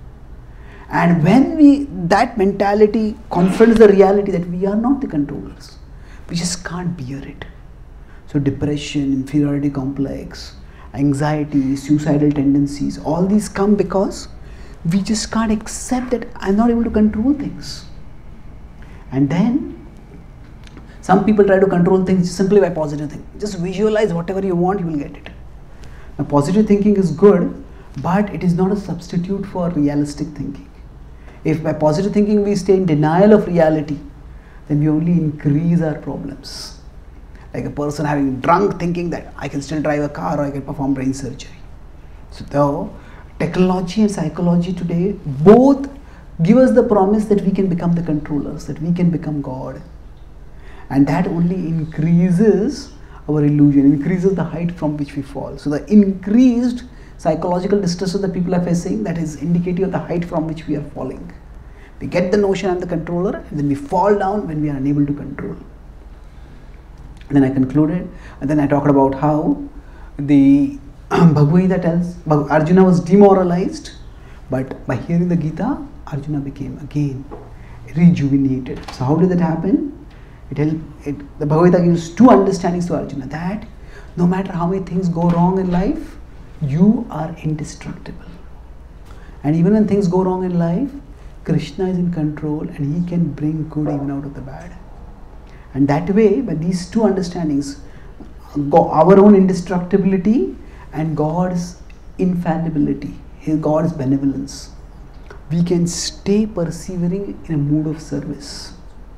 And when we, that mentality confronts the reality that we are not the controllers, we just can't bear it. So depression, inferiority complex, anxiety, suicidal tendencies, all these come because we just can't accept that I'm not able to control things. And then some people try to control things simply by positive thinking. Just visualize whatever you want, you will get it. Now positive thinking is good, but it is not a substitute for realistic thinking. If by positive thinking we stay in denial of reality, then we only increase our problems. Like a person having drunk thinking that I can still drive a car or I can perform brain surgery. So though technology and psychology today both give us the promise that we can become the controllers, that we can become God. And that only increases our illusion, increases the height from which we fall. So the increased psychological distresses that people are facing, that is indicative of the height from which we are falling. We get the notion I'm the controller, and then we fall down when we are unable to control. And then I concluded, and then I talked about how the Bhagavad Gita tells Arjuna was demoralized, but by hearing the Gita, Arjuna became again rejuvenated. So how did that happen? It helped, it, the Bhagavad Gita gives two understandings to Arjuna, that no matter how many things go wrong in life, you are indestructible. And even when things go wrong in life, Krishna is in control and he can bring good even out of the bad. And that way, by these two understandings, our own indestructibility and God's infallibility, His God's benevolence, we can stay persevering in a mood of service.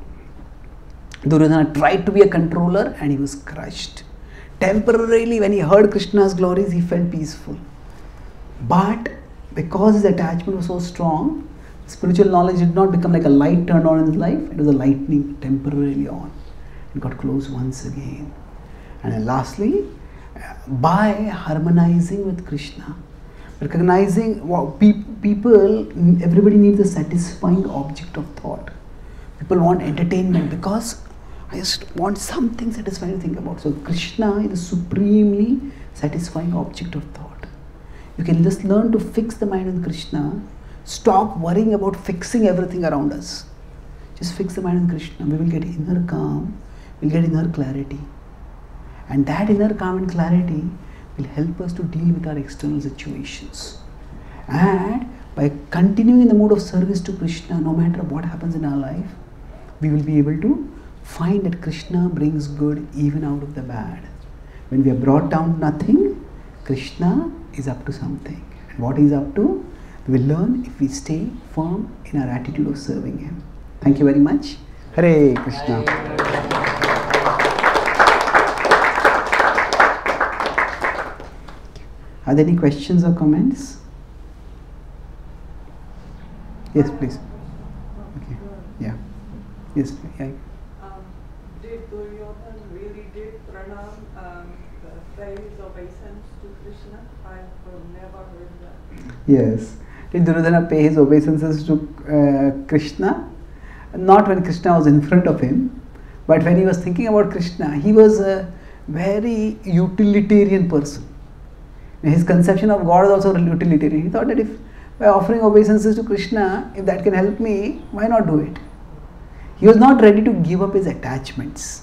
Duryodhana tried to be a controller and he was crushed. Temporarily, when he heard Krishna's glories, he felt peaceful. But because his attachment was so strong, spiritual knowledge did not become like a light turned on in his life. It was a lightning temporarily on. It got closed once again. And then lastly, by harmonizing with Krishna, recognizing what pe people, everybody needs a satisfying object of thought. People want entertainment because I just want something satisfying to think about. So Krishna is the supremely satisfying object of thought. You can just learn to fix the mind on Krishna. Stop worrying about fixing everything around us. Just fix the mind on Krishna. We will get inner calm, we'll get inner clarity. And that inner calm and clarity will help us to deal with our external situations. And by continuing in the mode of service to Krishna, no matter what happens in our life, we will be able to find that Krishna brings good even out of the bad. When we are brought down to nothing, Krishna is up to something. And what he is up to, we will learn if we stay firm in our attitude of serving him. Thank you very much. Hare Krishna. Are there any questions or comments? Yes, please. Okay. Yeah. Yes. Yeah. Um, did Duryodhana really did pranam, um, praise obeisance to Krishna? I've never heard that. Yes. Did Duryodhana pay his obeisances to uh, Krishna? Not when Krishna was in front of him, but when he was thinking about Krishna, he was a very utilitarian person. His conception of God is also utilitarian. He thought that if by offering obeisances to Krishna, if that can help me, why not do it? He was not ready to give up his attachments.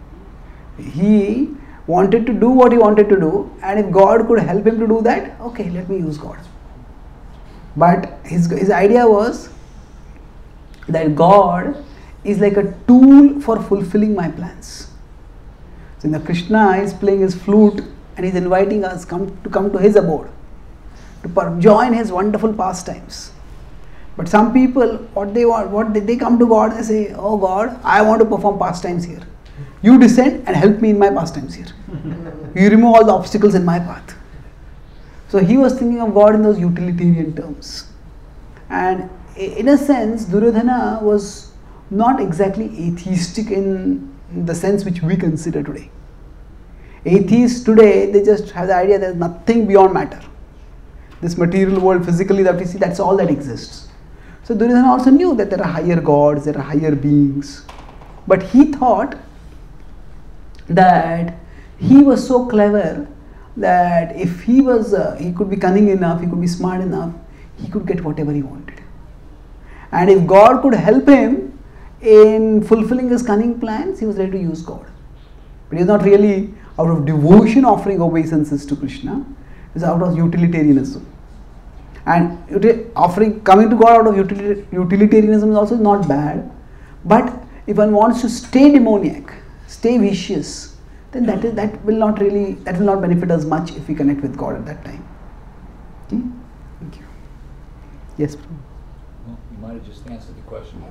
He wanted to do what he wanted to do, and if God could help him to do that, okay, let me use God. But his, his idea was that God is like a tool for fulfilling my plans. So now Krishna is playing his flute and he is inviting us come to come to his abode, to join his wonderful pastimes. But some people, what they want, what they, they come to God and say, oh God, I want to perform pastimes here. You descend and help me in my pastimes here. You remove all the obstacles in my path. So he was thinking of God in those utilitarian terms. And in a sense, Duryodhana was not exactly atheistic in the sense which we consider today. Atheists today, they just have the idea there is nothing beyond matter. This material world physically that we see, that's all that exists. So Duryodhana also knew that there are higher gods, there are higher beings. But he thought that he was so clever that if he was, uh, he could be cunning enough, he could be smart enough, he could get whatever he wanted. And if God could help him in fulfilling his cunning plans, he was ready to use God. But he was not really out of devotion offering obeisances to Krishna. It was out of utilitarianism. And offering, coming to God out of utilitarianism is also not bad. But if one wants to stay demoniac, stay vicious, then that is that will not really that will not benefit us much if we connect with God at that time. Okay? Thank you. Yes, Prabhu. Well, you might have just answered the question.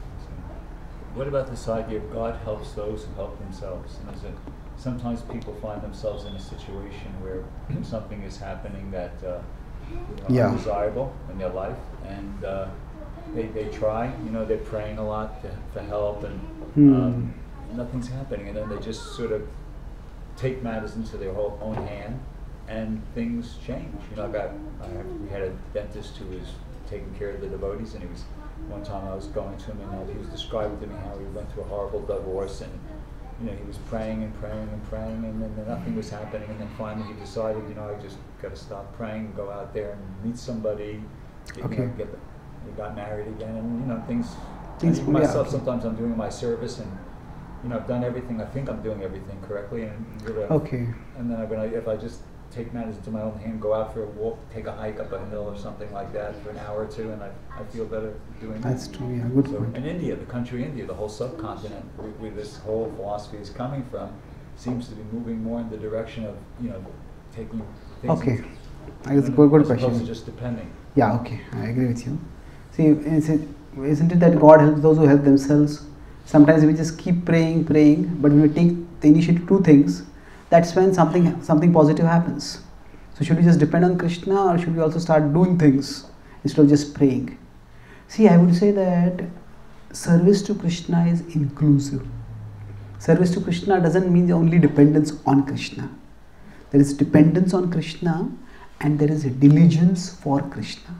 What about this idea of God helps those who help themselves? And is it sometimes people find themselves in a situation where something is happening that uh, you know, yeah. undesirable in their life, and uh, they they try, you know, they're praying a lot to, for help, and hmm. um, nothing's happening, and then they just sort of take matters into their whole own hand, and things change. You know, I got I have, we had a dentist who was taking care of the devotees, and he was one time I was going to him, and he was describing to me how he went through a horrible divorce, and you know, he was praying and praying and praying, and then nothing was happening, and then finally he decided, you know, I just got to stop praying and go out there and meet somebody. You Okay. know, get, we got married again, and you know, things. Things I mean, myself, yeah. sometimes I'm doing my service, and you know, I've done everything. I think I'm doing everything correctly, and you know, Okay. And then I, when I, if I just take matters into my own hand, go out for a walk, take a hike up a hill or something like that for an hour or two, and I, I feel better doing that. That's true, yeah, good So point. in India, the country India, the whole subcontinent where, where this whole philosophy is coming from, seems to be moving more in the direction of, you know, taking things. Okay. I guess a good, good as opposed question. to just depending. Yeah, okay, I agree with you. See, isn't it that God helps those who help themselves? Sometimes we just keep praying, praying, but when we take the initiative to do things, that's when something something positive happens. So should we just depend on Krishna, or should we also start doing things instead of just praying? See, I would say that service to Krishna is inclusive. Service to Krishna doesn't mean only dependence on Krishna. There is dependence on Krishna, and there is a diligence for Krishna.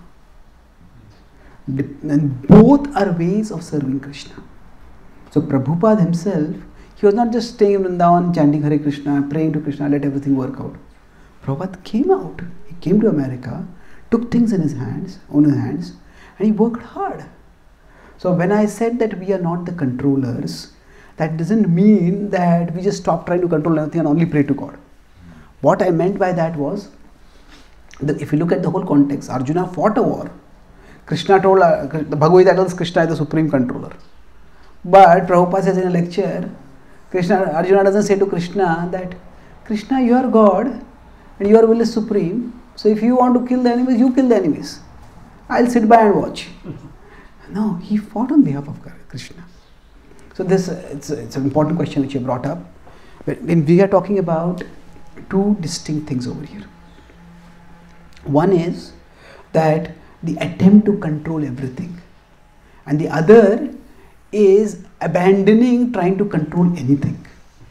And both are ways of serving Krishna. So Prabhupada himself, he was not just staying in Vrindavan, chanting Hare Krishna, praying to Krishna, let everything work out. Prabhupada came out, he came to America, took things in his hands, own his hands, and he worked hard. So when I said that we are not the controllers, that doesn't mean that we just stop trying to control everything and only pray to God. What I meant by that was, that if you look at the whole context, Arjuna fought a war. Krishna told, uh, the Bhagavad Gita tells Krishna is the supreme controller. But Prabhupada says in a lecture, Krishna, Arjuna doesn't say to Krishna that, Krishna, you are God and your will is supreme. So if you want to kill the enemies, you kill the enemies. I'll sit by and watch. No, he fought on behalf of Krishna. So this it's, it's an important question which you brought up. When we are talking about two distinct things over here. One is that the attempt to control everything, and the other is abandoning trying to control anything.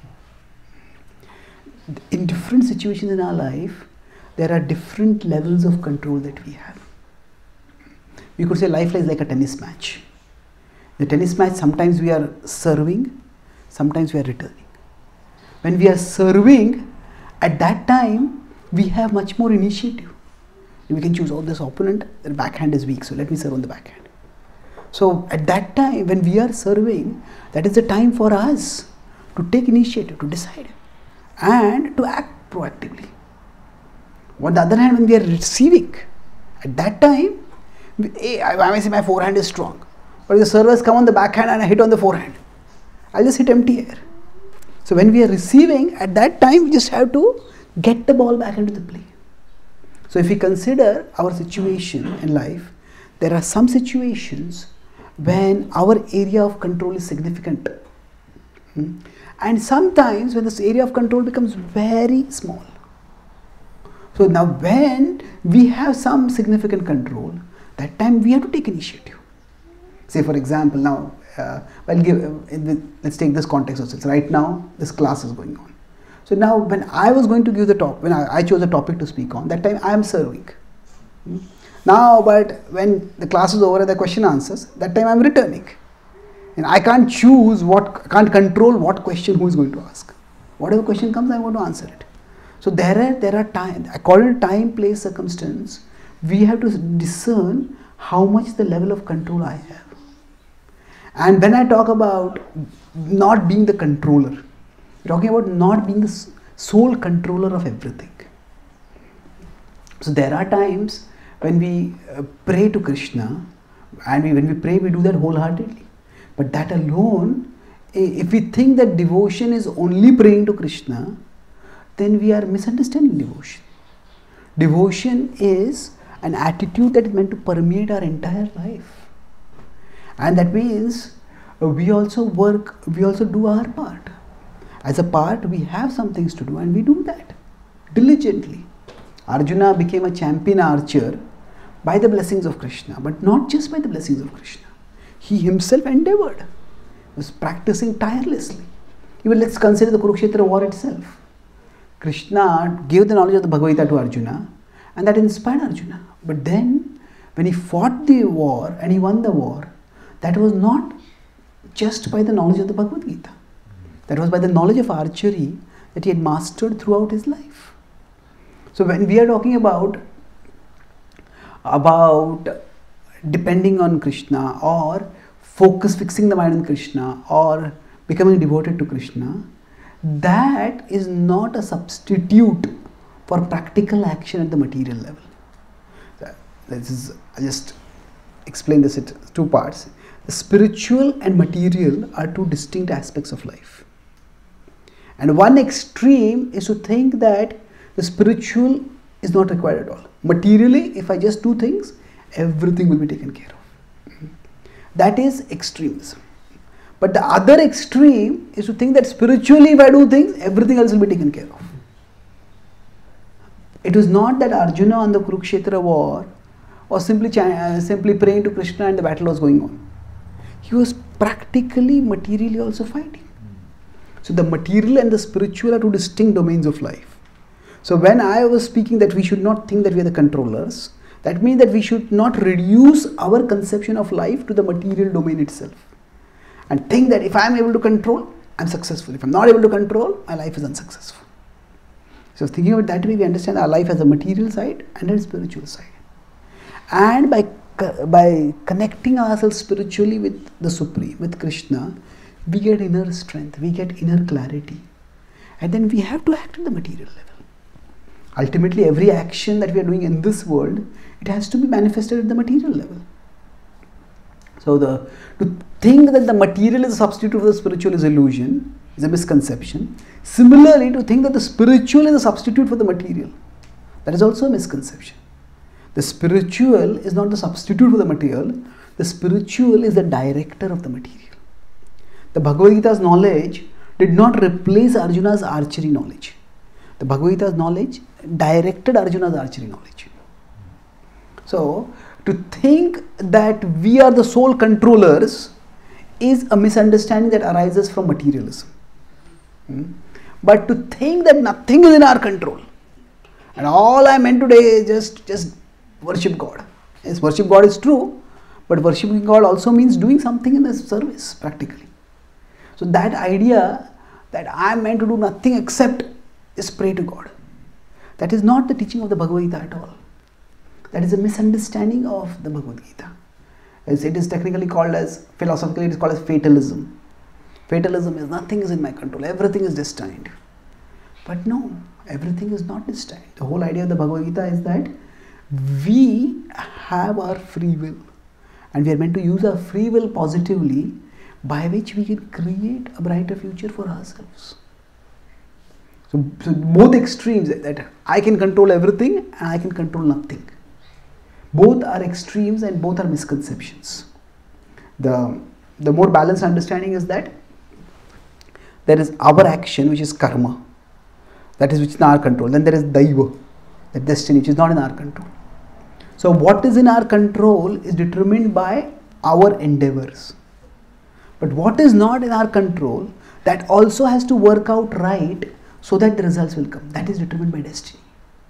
In different situations in our life, there are different levels of control that we have. You could say life is like a tennis match. The tennis match, sometimes we are serving, sometimes we are returning. When we are serving, at that time, we have much more initiative. We can choose, oh, this opponent, their backhand is weak, so let me serve on the backhand. So at that time, when we are serving, that is the time for us to take initiative, to decide, and to act proactively. On the other hand, when we are receiving, at that time, we, I may say my forehand is strong, but if the server has come on the backhand and I hit on the forehand, I'll just hit empty air. So when we are receiving, at that time, we just have to get the ball back into the play. So if we consider our situation in life, there are some situations when our area of control is significant. Hmm? And sometimes when this area of control becomes very small. So now when we have some significant control, that time we have to take initiative. Say for example, now, uh, I'll give, uh, let's take this context also. Right now, this class is going on. So now when I was going to give the talk, when I, I chose a topic to speak on, that time I am serving. Hmm? Now, but when the class is over and the question answers, that time I am returning. And I can't choose what, I can't control what question who is going to ask. Whatever question comes, I am going to answer it. So there are, there are time, according to time, place, circumstance, we have to discern how much the level of control I have. And when I talk about not being the controller, we're talking about not being the sole controller of everything. So there are times when we uh, pray to Krishna, and we, when we pray, we do that wholeheartedly. But that alone, if we think that devotion is only praying to Krishna, then we are misunderstanding devotion. Devotion is an attitude that is meant to permeate our entire life. And that means uh, we also work, we also do our part. As a part, we have some things to do and we do that diligently. Arjuna became a champion archer by the blessings of Krishna, but not just by the blessings of Krishna. He himself endeavored, was practicing tirelessly. Even let's consider the Kurukshetra war itself. Krishna gave the knowledge of the Bhagavad Gita to Arjuna, and that inspired Arjuna. But then, when he fought the war and he won the war, that was not just by the knowledge of the Bhagavad Gita. That was by the knowledge of archery that he had mastered throughout his life. So when we are talking about, about depending on Krishna or focus, fixing the mind on Krishna or becoming devoted to Krishna, that is not a substitute for practical action at the material level. This is, I'll just explain this in two parts. The spiritual and material are two distinct aspects of life. And one extreme is to think that the spiritual is not required at all. Materially, if I just do things, everything will be taken care of. That is extremism. But the other extreme is to think that spiritually if I do things, everything else will be taken care of. It was not that Arjuna on the Kurukshetra war was simply, uh, simply praying to Krishna and the battle was going on. He was practically, materially also fighting. So the material and the spiritual are two distinct domains of life. So when I was speaking that we should not think that we are the controllers, that means that we should not reduce our conception of life to the material domain itself. And think that if I am able to control, I am successful. If I am not able to control, my life is unsuccessful. So thinking of it that way, we understand our life has a material side and a spiritual side. And by, by connecting ourselves spiritually with the Supreme, with Krishna, we get inner strength, we get inner clarity. And then we have to act at the material level. Ultimately, every action that we are doing in this world, it has to be manifested at the material level. So the to think that the material is a substitute for the spiritual is illusion, is a misconception. Similarly, to think that the spiritual is a substitute for the material, that is also a misconception. The spiritual is not the substitute for the material. The spiritual is the director of the material. The Bhagavad Gita's knowledge did not replace Arjuna's archery knowledge. The Bhagavad Gita's knowledge directed Arjuna's archery knowledge. So, to think that we are the sole controllers is a misunderstanding that arises from materialism. Hmm? But to think that nothing is in our control and all I meant today is just, just worship God. Yes, worship God is true, but worshiping God also means doing something in the service practically. So that idea that I am meant to do nothing except just pray to God, that is not the teaching of the Bhagavad Gita at all. That is a misunderstanding of the Bhagavad Gita. As it is technically called as, philosophically it is called as fatalism. Fatalism is nothing is in my control, everything is destined. But no, everything is not destined. The whole idea of the Bhagavad Gita is that we have our free will and we are meant to use our free will positively, by which we can create a brighter future for ourselves. So, so both extremes, that I can control everything and I can control nothing. Both are extremes and both are misconceptions. The, the more balanced understanding is that there is our action, which is karma, that is which is in our control. Then there is daiva, the destiny, which is not in our control. So what is in our control is determined by our endeavors. But what is not in our control, that also has to work out right so that the results will come. That is determined by destiny.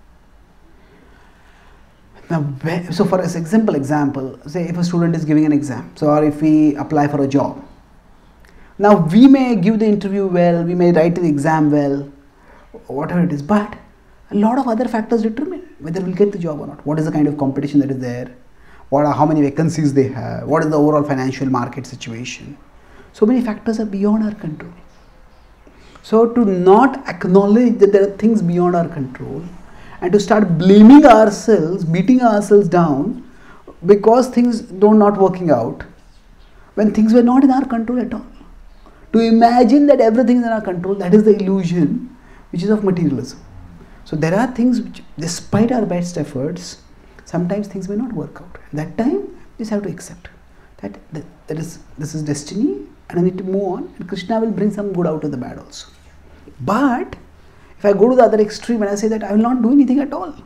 Now, so for a simple example, say if a student is giving an exam, so or if we apply for a job. Now we may give the interview well, we may write the exam well, whatever it is, but a lot of other factors determine whether we'll get the job or not. What is the kind of competition that is there? What are, how many vacancies they have? What is the overall financial market situation? So many factors are beyond our control. So to not acknowledge that there are things beyond our control and to start blaming ourselves, beating ourselves down because things do not working out, when things were not in our control at all. To imagine that everything is in our control, that is the illusion which is of materialism. So there are things which, despite our best efforts, sometimes things may not work out. At that time, we just have to accept that, that, that is, this is destiny and I need to move on, and Krishna will bring some good out of the bad also. But if I go to the other extreme and I say that I will not do anything at all,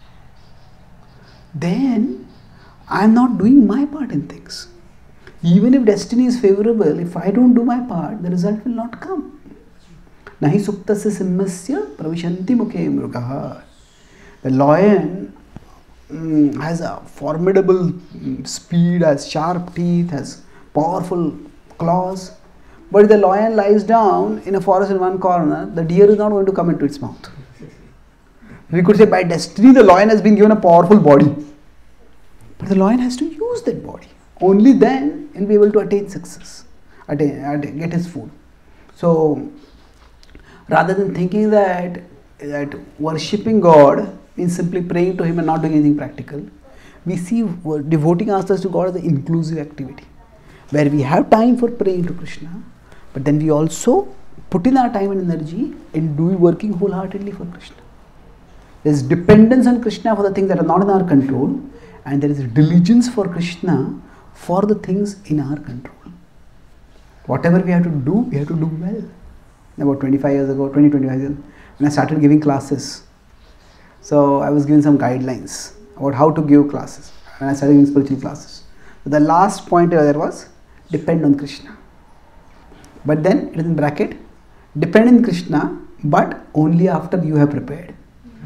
then I am not doing my part in things. Even if destiny is favorable, if I don't do my part, the result will not come. Nahi suptasya simhasya pravishanti mukhe mrugaha. The lion mm, has a formidable mm, speed, has sharp teeth, has powerful claws. But if the lion lies down in a forest in one corner, the deer is not going to come into its mouth. We could say by destiny the lion has been given a powerful body. But the lion has to use that body. Only then he'll be able to attain success, attain, attain, get his food. So rather than thinking that, that worshipping God means simply praying to Him and not doing anything practical, we see devoting ourselves to God as an inclusive activity, where we have time for praying to Krishna, but then we also put in our time and energy in doing working wholeheartedly for Krishna. There is dependence on Krishna for the things that are not in our control, and there is diligence for Krishna for the things in our control. Whatever we have to do, we have to do well. About twenty-five years ago, twenty, twenty-five years, when I started giving classes, so I was given some guidelines about how to give classes, and I started giving spiritual classes. So the last point there was, depend on Krishna. But then it is in bracket, depend on Krishna, but only after you have prepared.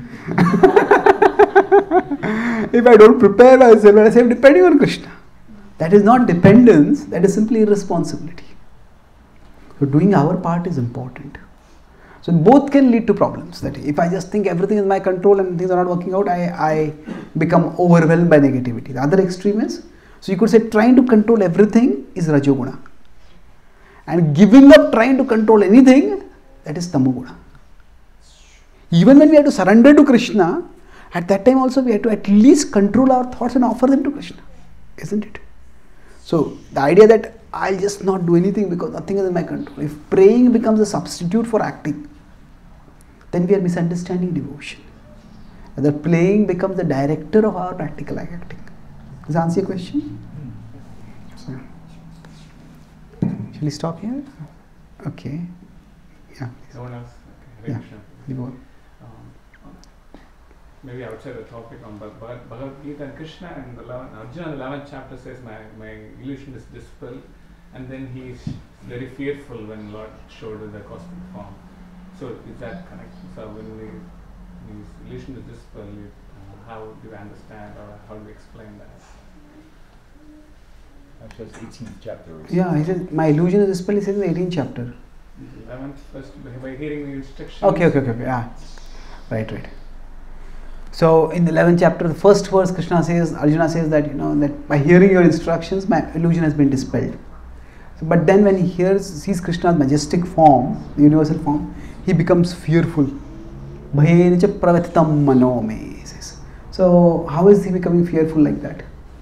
If I don't prepare myself, I say I'm depending on Krishna. That is not dependence, that is simply irresponsibility. So doing our part is important. So both can lead to problems. That if I just think everything is my control and things are not working out, I, I become overwhelmed by negativity. The other extreme is, so you could say trying to control everything is Rajoguna. And giving up trying to control anything, that is Tamoguna. Even when we have to surrender to Krishna, at that time also we have to at least control our thoughts and offer them to Krishna. Isn't it? So the idea that I'll just not do anything because nothing is in my control. If praying becomes a substitute for acting, then we are misunderstanding devotion. Whether playing becomes the director of our practical acting. Does that answer your question? So, shall we stop here? Okay. Yeah. Someone else? Okay. Yeah. You go. Um, maybe outside the topic on Bhag- Bhag- Bhagavad Gita and Krishna and the eleventh, Arjuna in the eleventh chapter says my, my illusion is dispelled, and then he's very fearful when Lord showed the cosmic form. So is that correct? So when we, his illusion is dispelled, uh, how do you understand or how do you explain that? Actually, it's eighteenth chapter. Yeah, he says, my illusion is dispelled, he says in the eighteenth chapter. eleventh, first, by hearing the instructions. Okay, okay, okay, okay. Yeah. Right, right. So in the eleventh chapter, the first verse, Krishna says, Arjuna says that, you know, that by hearing your instructions, my illusion has been dispelled. So, but then when he hears, sees Krishna's majestic form, the universal form, he becomes fearful. Bhayenacha pravatitam mano me, he says. So how is he becoming fearful like that?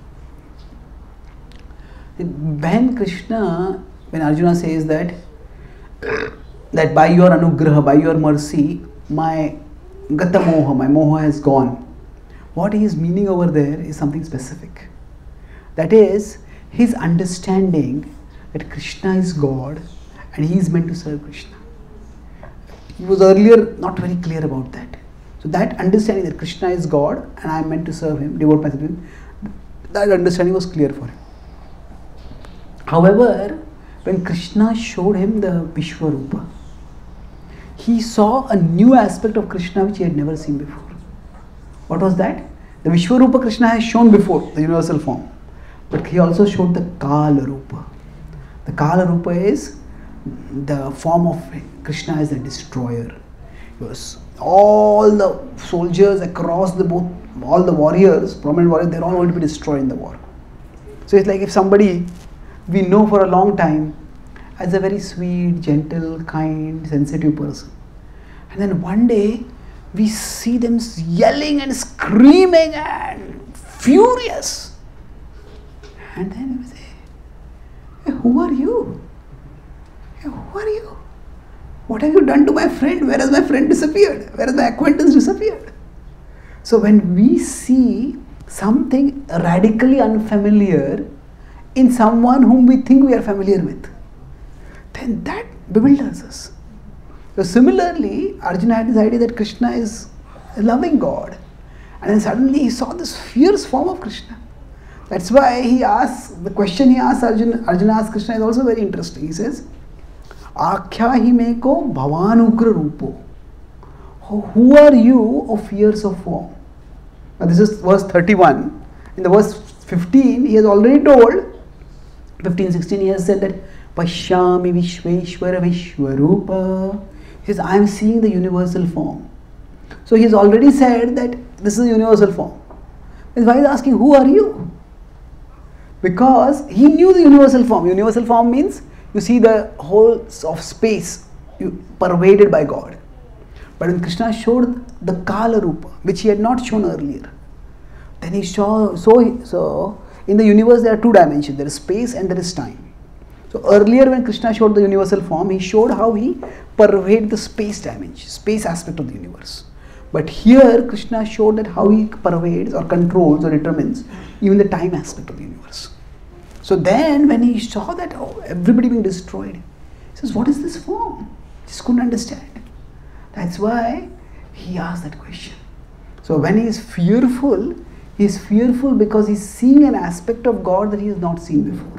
When Krishna, when Arjuna says that, that by your anugraha, by your mercy, my gata moha, my moha has gone. What he is meaning over there is something specific. That is, his understanding that Krishna is God and he is meant to serve Krishna. He was earlier not very clear about that. So that understanding that Krishna is God and I am meant to serve him, devote myself to him, that understanding was clear for him. However, when Krishna showed him the Vishwarupa, he saw a new aspect of Krishna which he had never seen before. What was that? The Vishwarupa Krishna has shown before, the universal form. But he also showed the Kala Rupa. The Kala Rupa is the form of Krishna as the destroyer. Because all the soldiers across the both, all the warriors, prominent warriors, they're all going to be destroyed in the war. So it's like if somebody we know for a long time as a very sweet, gentle, kind, sensitive person. And then one day we see them yelling and screaming and furious. And then we say, hey, who are you? Hey, who are you? What have you done to my friend? Where has my friend disappeared? Where has my acquaintance disappeared? So when we see something radically unfamiliar in someone whom we think we are familiar with, then that bewilders us. So similarly, Arjuna had this idea that Krishna is a loving God. And then suddenly he saw this fierce form of Krishna. That's why he asks, the question he asks Arjuna, Arjuna asks Krishna is also very interesting. He says, Akhya himeko bhavanugra rupo. Who are you, O fierce of form? Now this is verse thirty-one. In the verse fifteen, he has already told, fifteen, sixteen, he has said that Pashyami Vishveshwara Vishwarupa. He says, I am seeing the universal form. So he has already said that this is the universal form. That's why he is asking, who are you? Because he knew the universal form. Universal form means you see the whole of space you, pervaded by God. But when Krishna showed the Kala Rupa, which he had not shown earlier, then he saw, so, so in the universe there are two dimensions, there is space and there is time. So earlier when Krishna showed the universal form, he showed how he pervades the space dimension, space aspect of the universe. But here Krishna showed that how he pervades or controls or determines even the time aspect of the universe. So then when he saw that, oh, everybody being destroyed, he says, what is this form? He just couldn't understand. That's why he asked that question. So when he is fearful, he is fearful because he is seeing an aspect of God that he has not seen before.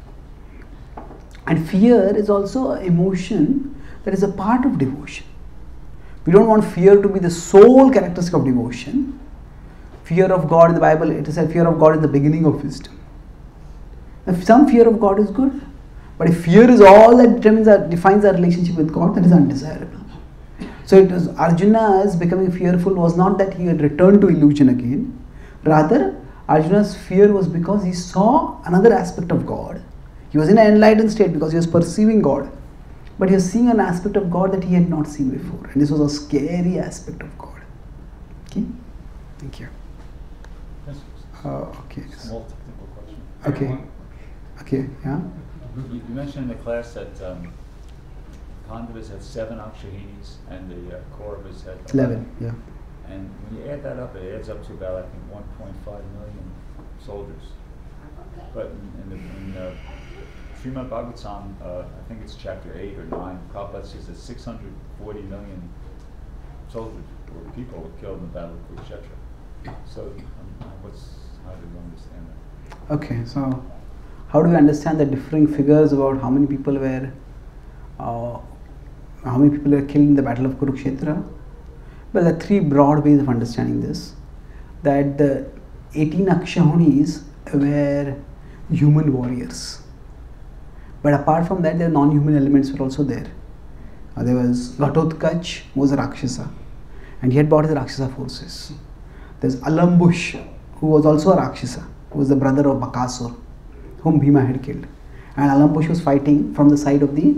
And fear is also an emotion that is a part of devotion. We don't want fear to be the sole characteristic of devotion. Fear of God in the Bible, it is said fear of God is the beginning of wisdom. If some fear of God is good, but if fear is all that determines our, defines our relationship with God, that is undesirable. So it was Arjuna's becoming fearful was not that he had returned to illusion again. Rather, Arjuna's fear was because he saw another aspect of God. He was in an enlightened state because he was perceiving God. But he was seeing an aspect of God that he had not seen before. And this was a scary aspect of God. Okay? Thank you. Uh, okay. Small technical question. Okay. Okay, yeah. You, you mentioned in the class that um, Pandavas had seven Akshahinis and the uh, Kauravas had eleven, yeah. And when you add that up, it adds up to about, I think, one point five million soldiers. But in, in the in, uh, Srimad Bhagavatam, uh, I think it's chapter eight or nine, Prabhupada says that six hundred forty million soldiers or people were killed in the battle of Kurukshetra. So, um, what's how do you understand that? Okay, so how do we understand the differing figures about how many people were, uh, how many people were killed in the battle of Kurukshetra? Well, there are three broad ways of understanding this. That the eighteen Akshahunis were human warriors. But apart from that, there are non-human elements were also there. Uh, there was Ghatotkach, who was a Rakshasa, and he had brought his Rakshasa forces. There's Alambush, who was also a Rakshasa, who was the brother of Bakasur, whom Bhima had killed. And Alambush was fighting from the side of the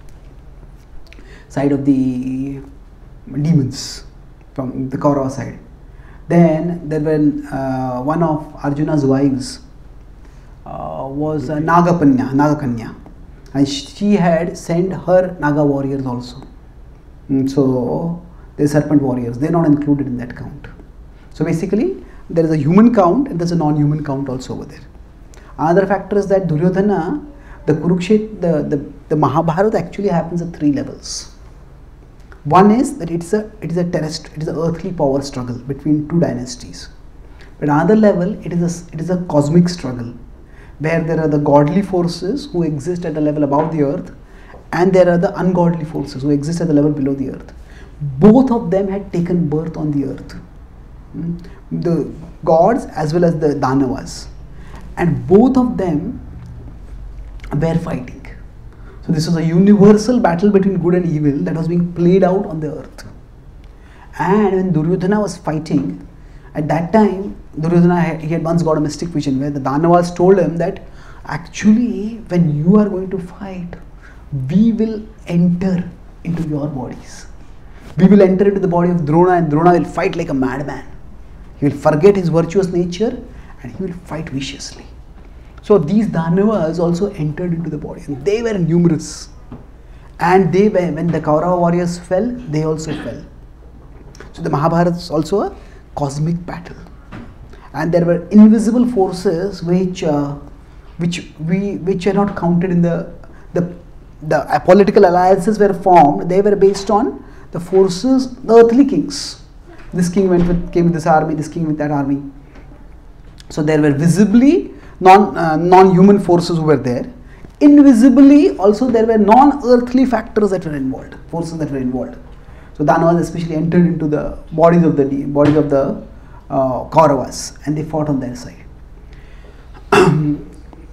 side of the demons, from the Kaurava side. Then there were uh, one of Arjuna's wives uh, was uh, Nagapanya, Nagakanya, and she had sent her Naga warriors also. And so the serpent warriors, they are not included in that count. So basically there is a human count and there is a non-human count also over there. Another factor is that Duryodhana, the Kurukshetra, the, the, the Mahabharata actually happens at three levels. One is that it's a it is a terrestrial, it is an earthly power struggle between two dynasties. But another level, it is a it is a cosmic struggle, where there are the godly forces who exist at the level above the earth, and there are the ungodly forces who exist at the level below the earth. Both of them had taken birth on the earth, the gods as well as the Danavas, and both of them were fighting. So this was a universal battle between good and evil that was being played out on the earth. And when Duryodhana was fighting, at that time, Duryodhana had, he had once got a mystic vision where the Danavas told him that actually when you are going to fight, we will enter into your bodies. We will enter into the body of Drona, and Drona will fight like a madman. He will forget his virtuous nature and he will fight viciously. So these Danavas also entered into the body, and they were numerous. And they were, when the Kaurava warriors fell, they also fell. So the Mahabharata is also a cosmic battle. And there were invisible forces which uh, which we which are not counted in the the the uh, political alliances were formed. They were based on the forces, the earthly kings. This king went with came with this army, this king with that army. So there were visibly non uh, non-human forces who were there. Invisibly also there were non-earthly factors that were involved, forces that were involved. So Danavas especially entered into the bodies of the bodies of the uh, Kauravas, and they fought on their side. And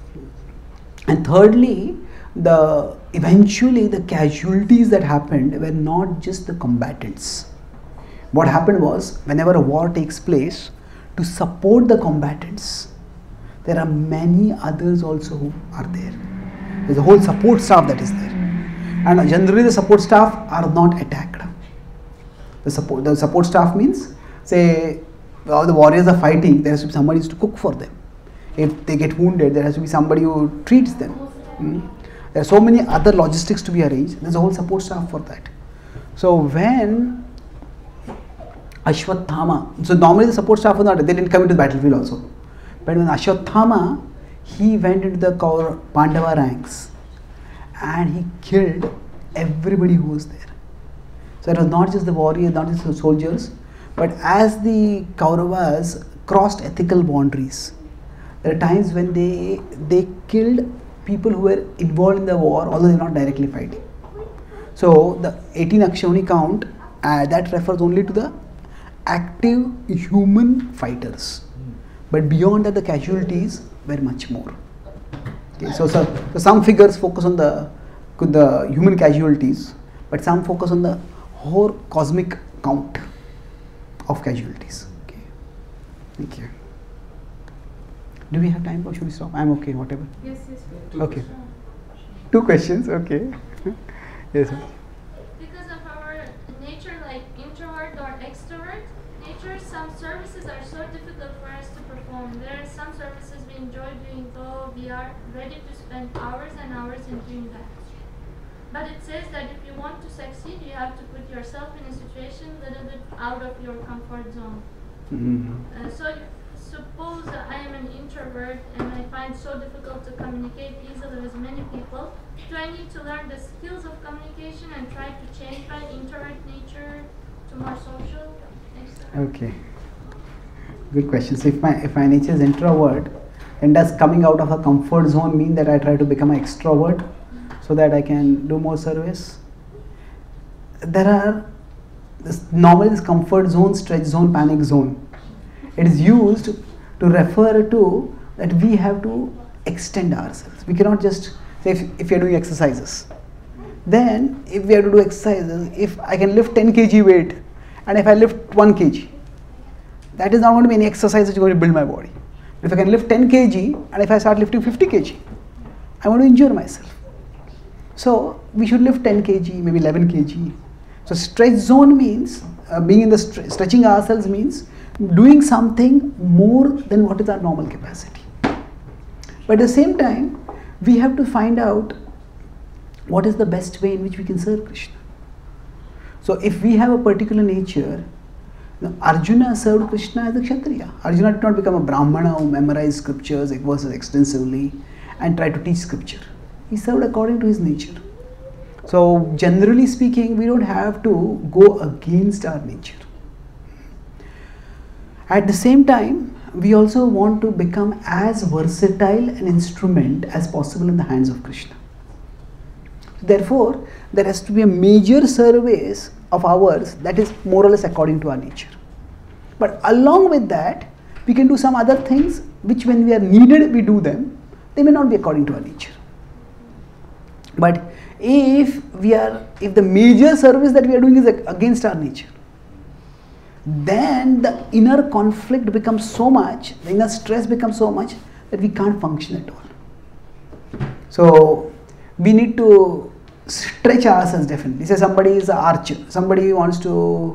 thirdly, the eventually the casualties that happened were not just the combatants. What happened was, whenever a war takes place, to support the combatants, there are many others also who are there. There's a whole support staff that is there, and generally the support staff are not attacked. The support the support staff means, say, well, the warriors are fighting, there has to be somebody to cook for them. If they get wounded, there has to be somebody who treats them. Hmm? There are so many other logistics to be arranged. There's a whole support staff for that. So when Ashwathama, so normally the support staff was not, they didn't come into the battlefield also. But when Ashwathama, he went into the Kaur Pandava ranks and he killed everybody who was there. So it was not just the warriors, not just the soldiers, but as the Kauravas crossed ethical boundaries, there are times when they they killed people who were involved in the war, although they were not directly fighting. So the eighteen Akshoni count, uh, that refers only to the active human fighters. But beyond that, the casualties were much more. Okay, so, so, so some figures focus on the, the human casualties, but some focus on the whole cosmic count of casualties. Okay. Thank you. Do we have time or should we stop? I'm okay, whatever. Yes, yes. Two Okay. questions. Two questions, okay. Yes. Because of our nature, like introvert or extrovert, nature, some some services are so difficult for us to perform. There are some services we enjoy doing, though we are ready to spend hours and hours in doing that. But it says that if you want to succeed, you have to put yourself in a situation a little bit out of your comfort zone. Mm-hmm. Uh, so if, suppose uh, I am an introvert and I find it so difficult to communicate easily with many people, do I need to learn the skills of communication and try to change my introvert nature to more social? Okay. Good question. So if my if my nature is introvert, and does coming out of a comfort zone mean that I try to become an extrovert so that I can do more service? There are this normally this comfort zone, stretch zone, panic zone. It is used to refer to that we have to extend ourselves. We cannot just say if, if you are doing exercises. Then if we have to do exercises, if I can lift ten kilograms weight and if I lift one kilogram, that is not going to be any exercise which is going to build my body. If I can lift ten kilograms and if I start lifting fifty kilograms, I want to injure myself. So we should lift ten kilograms, maybe eleven kilograms. So stretch zone means, uh, being in the stre stretching ourselves means doing something more than what is our normal capacity. But at the same time, we have to find out what is the best way in which we can serve Krishna. So if we have a particular nature, now Arjuna served Krishna as a Kshatriya. Arjuna did not become a Brahmana who memorized scriptures, verses extensively and tried to teach scripture. He served according to his nature. So generally speaking, we don't have to go against our nature. At the same time, we also want to become as versatile an instrument as possible in the hands of Krishna. Therefore, there has to be a major service of ours that is more or less according to our nature. But along with that, we can do some other things which when we are needed, we do them. They may not be according to our nature. But if we are, if the major service that we are doing is against our nature, then the inner conflict becomes so much, the inner stress becomes so much that we can't function at all. So we need to stretch ourselves definitely. Say somebody is an archer, somebody wants to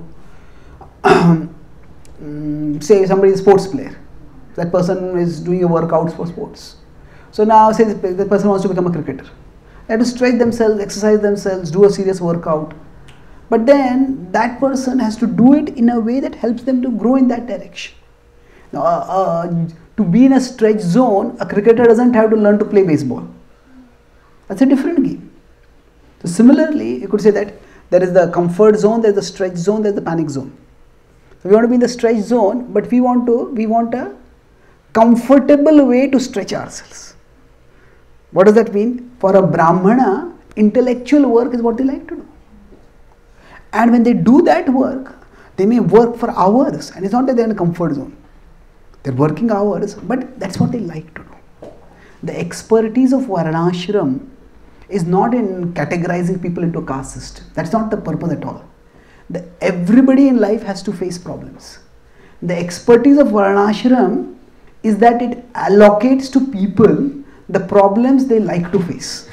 say somebody is a sports player. That person is doing a workout for sports. So now say the person wants to become a cricketer. They have to stretch themselves, exercise themselves, do a serious workout. But then that person has to do it in a way that helps them to grow in that direction. Now, uh, uh, to be in a stretch zone, a cricketer doesn't have to learn to play baseball. That's a different game. So similarly, you could say that there is the comfort zone, there is the stretch zone, there is the panic zone. So we want to be in the stretch zone, but we want to, we want a comfortable way to stretch ourselves. What does that mean? For a Brahmana, intellectual work is what they like to do. And when they do that work, they may work for hours, and it's not that they're in a comfort zone. They're working hours, but that's what they like to do. The expertise of Varnashram is not in categorizing people into a caste system. That's not the purpose at all. The, everybody in life has to face problems. The expertise of Varnashram is that it allocates to people the problems they like to face.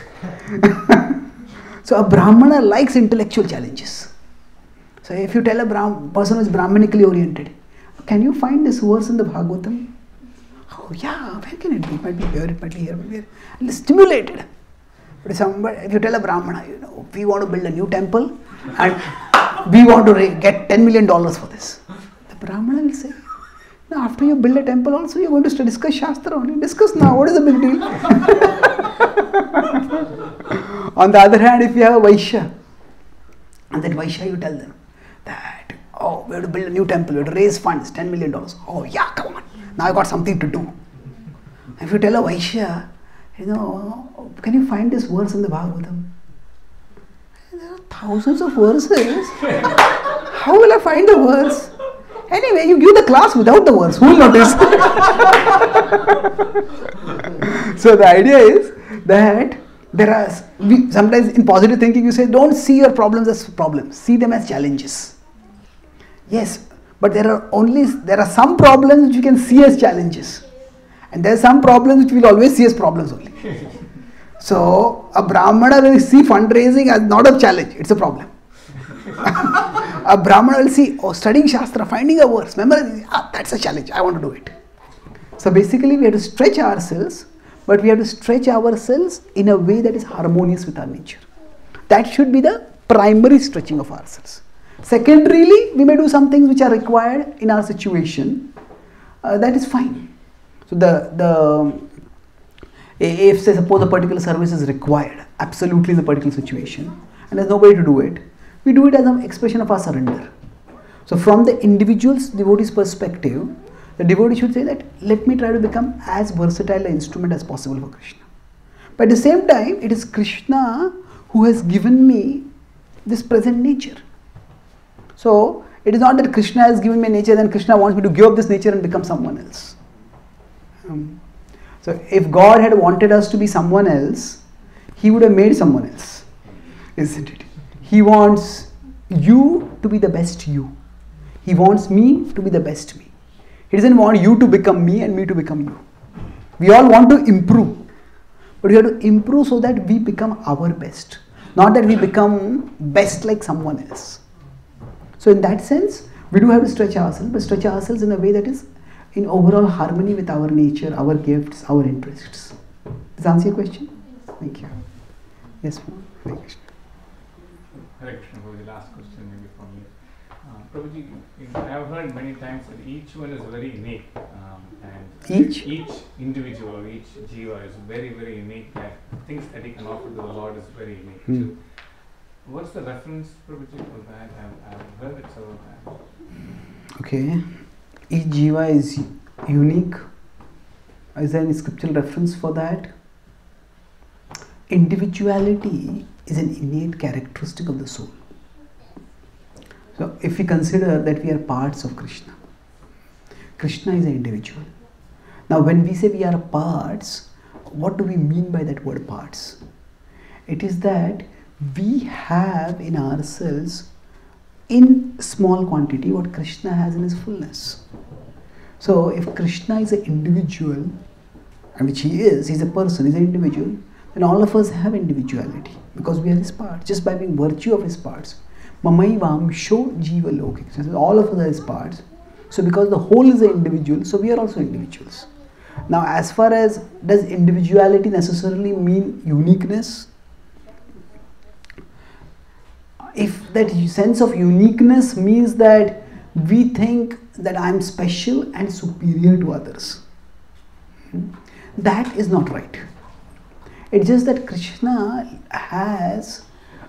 So a Brahmana likes intellectual challenges. So if you tell a Brahm, person who is Brahmanically oriented, can you find this verse in the Bhagavatam? Oh yeah, where can it be? It might be here, it might be here, it might be here. And it's stimulated. But if, somebody, if you tell a Brahmana, you know, we want to build a new temple and we want to get ten million dollars for this. The Brahmana will say, now after you build a temple also, you're going to discuss Shastra only. Discuss now, what is the big deal? On the other hand, if you have a Vaishya, and that Vaishya you tell them that, oh, we have to build a new temple, we have to raise funds, ten million dollars. Oh yeah, come on, now I got something to do. If you tell a Vaishya, you know, can you find this verse in the Bhagavatam? There are thousands of verses. How will I find the verse? Anyway, you give the class without the verse. Who will notice? So the idea is that there are, we, sometimes in positive thinking you say, don't see your problems as problems. See them as challenges. Yes, but there are only, there are some problems which you can see as challenges. And there are some problems which we will always see as problems only. So, a Brahmana will see fundraising as not a challenge, it's a problem. A Brahmana will see, oh, studying Shastra, finding a verse, memorizing, ah, that's a challenge, I want to do it. So basically we have to stretch ourselves, but we have to stretch ourselves in a way that is harmonious with our nature. That should be the primary stretching of ourselves. Secondarily, we may do some things which are required in our situation. Uh, that is fine. So the, the if say suppose a particular service is required absolutely in the particular situation and there's no way to do it, we do it as an expression of our surrender. So from the individual's devotee's perspective, the devotee should say that let me try to become as versatile an instrument as possible for Krishna. But at the same time, it is Krishna who has given me this present nature. So it is not that Krishna has given me nature and Krishna wants me to give up this nature and become someone else. Um, so if God had wanted us to be someone else, He would have made someone else, isn't it? He wants you to be the best you. He wants me to be the best me. He doesn't want you to become me and me to become you. We all want to improve, but we have to improve so that we become our best, not that we become best like someone else. So in that sense, we do have to stretch ourselves, but stretch ourselves in a way that is in overall harmony with our nature, our gifts, our interests. Does that answer your question? Thank you. Yes, ma'am. Hare Krishna. Hare Krishna, the last question maybe from you. Uh, Prabhuji, I have heard many times that each one is very unique. Um, and Each? Each individual or each jiva is very, very unique. That things that he can offer to the Lord is very unique. Hmm. So what's the reference, Prabhuji, for that? I've, I've heard it several times. Okay. Each jiva is unique. Is there any scriptural reference for that? Individuality is an innate characteristic of the soul. So if we consider that we are parts of Krishna, Krishna is an individual. Now when we say we are parts, what do we mean by that word parts? It is that we have in ourselves in small quantity what Krishna has in his fullness. So if Krishna is an individual, and which he is, he's a person, he's an individual, then all of us have individuality because we are his parts, just by being virtue of his parts. Mamaivaamsho jiva lokik. So all of us are his parts. So because the whole is an individual, so we are also individuals. Now as far as does individuality necessarily mean uniqueness? If that sense of uniqueness means that we think that I am special and superior to others, that is not right. It's just that Krishna has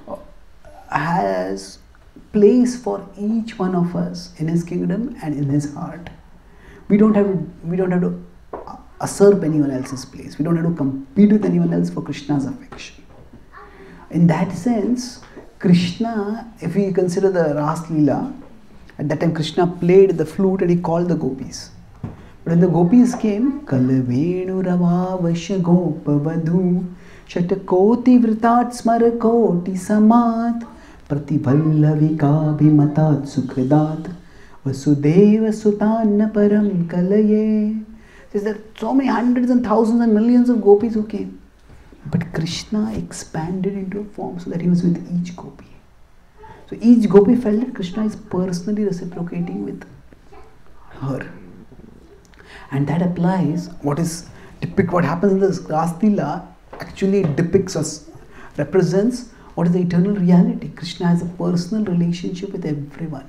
has place for each one of us in his kingdom and in his heart. We don't have to, we don't have to usurp anyone else's place. We don't have to compete with anyone else for Krishna's affection. In that sense, Krishna, if we consider the Ras Leela, at that time Krishna played the flute and he called the gopis. But when the gopis came, Kalavenu Ravavasya Gopavadhu Shatakoti Vritat Smarakoti Samat Pratibhallavika Bhimatat Sukridat Vasudeva Sutanna Param Kalaye. Says there are so many hundreds and thousands and millions of gopis who came. But Krishna expanded into a form so that he was with each gopi. So each gopi felt that Krishna is personally reciprocating with her. And that applies, what is depict, what happens in this Ras Leela actually depicts us, represents what is the eternal reality. Krishna has a personal relationship with everyone.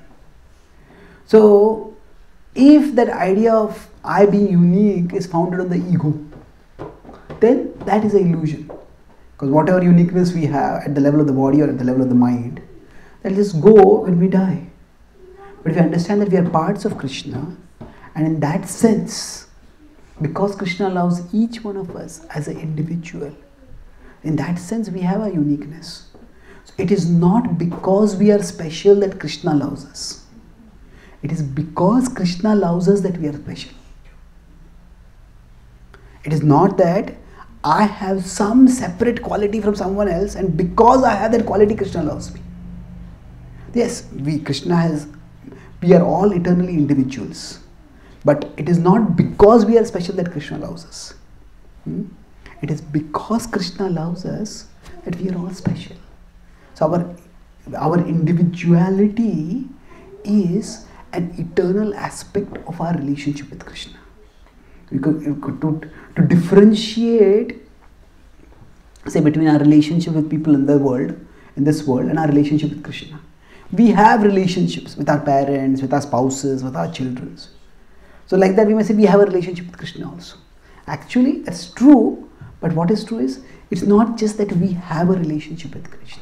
So if that idea of I being unique is founded on the ego, then that is an illusion. Because whatever uniqueness we have at the level of the body or at the level of the mind, that will just go when we die. But if we understand that we are parts of Krishna, and in that sense, because Krishna loves each one of us as an individual, in that sense we have a uniqueness. So it is not because we are special that Krishna loves us. It is because Krishna loves us that we are special. It is not that I have some separate quality from someone else and because I have that quality Krishna loves me. Yes, we Krishna has, we are all eternally individuals. But it is not because we are special that Krishna loves us. Hmm? It is because Krishna loves us that we are all special. So our, our individuality is an eternal aspect of our relationship with Krishna. You could, you could to, to differentiate, say, between our relationship with people in the world, in this world, and our relationship with Krishna. We have relationships with our parents, with our spouses, with our children. So like that we may say we have a relationship with Krishna also. Actually, that's true, but what is true is, it's not just that we have a relationship with Krishna.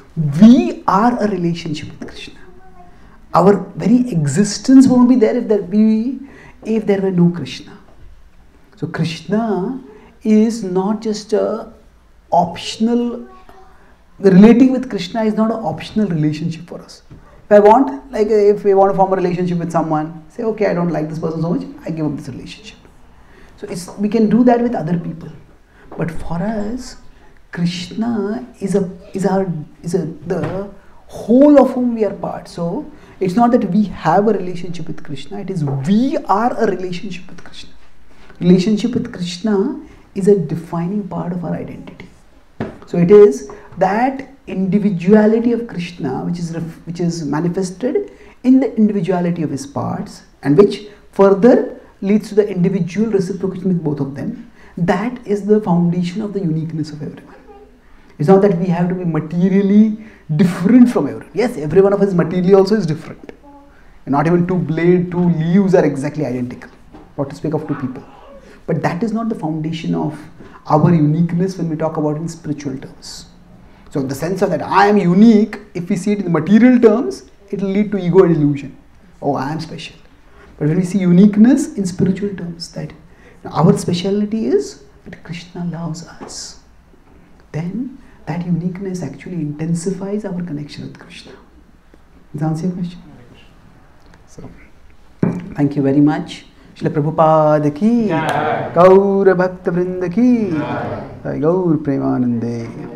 We are a relationship with Krishna. Our very existence won't be there if there be if there were no Krishna. So Krishna is not just a optional. Relating with Krishna is not an optional relationship for us. If I want, like if we want to form a relationship with someone, say, okay, I don't like this person so much, I give up this relationship. So it's, we can do that with other people. But for us, Krishna is a is our is a the whole of whom we are part. So it's not that we have a relationship with Krishna, it is we are a relationship with Krishna. Relationship with Krishna is a defining part of our identity. So it is that individuality of Krishna which is ref, which is manifested in the individuality of his parts, and which further leads to the individual reciprocation with both of them. That is the foundation of the uniqueness of everyone. It's not that we have to be materially different from everyone. Yes, every one of us materially also is different. And not even two blades, two leaves are exactly identical. Not to speak of two people. But that is not the foundation of our uniqueness when we talk about it in spiritual terms. So the sense of that I am unique, if we see it in the material terms, it will lead to ego and illusion. Oh, I am special. But when we see uniqueness in spiritual terms, that our speciality is that Krishna loves us, then that uniqueness actually intensifies our connection with Krishna. Does that answer your question? So, thank you very much. Srila Prabhupada ki, Gaur Bhakta Vrinda ki, Gaur Premanande.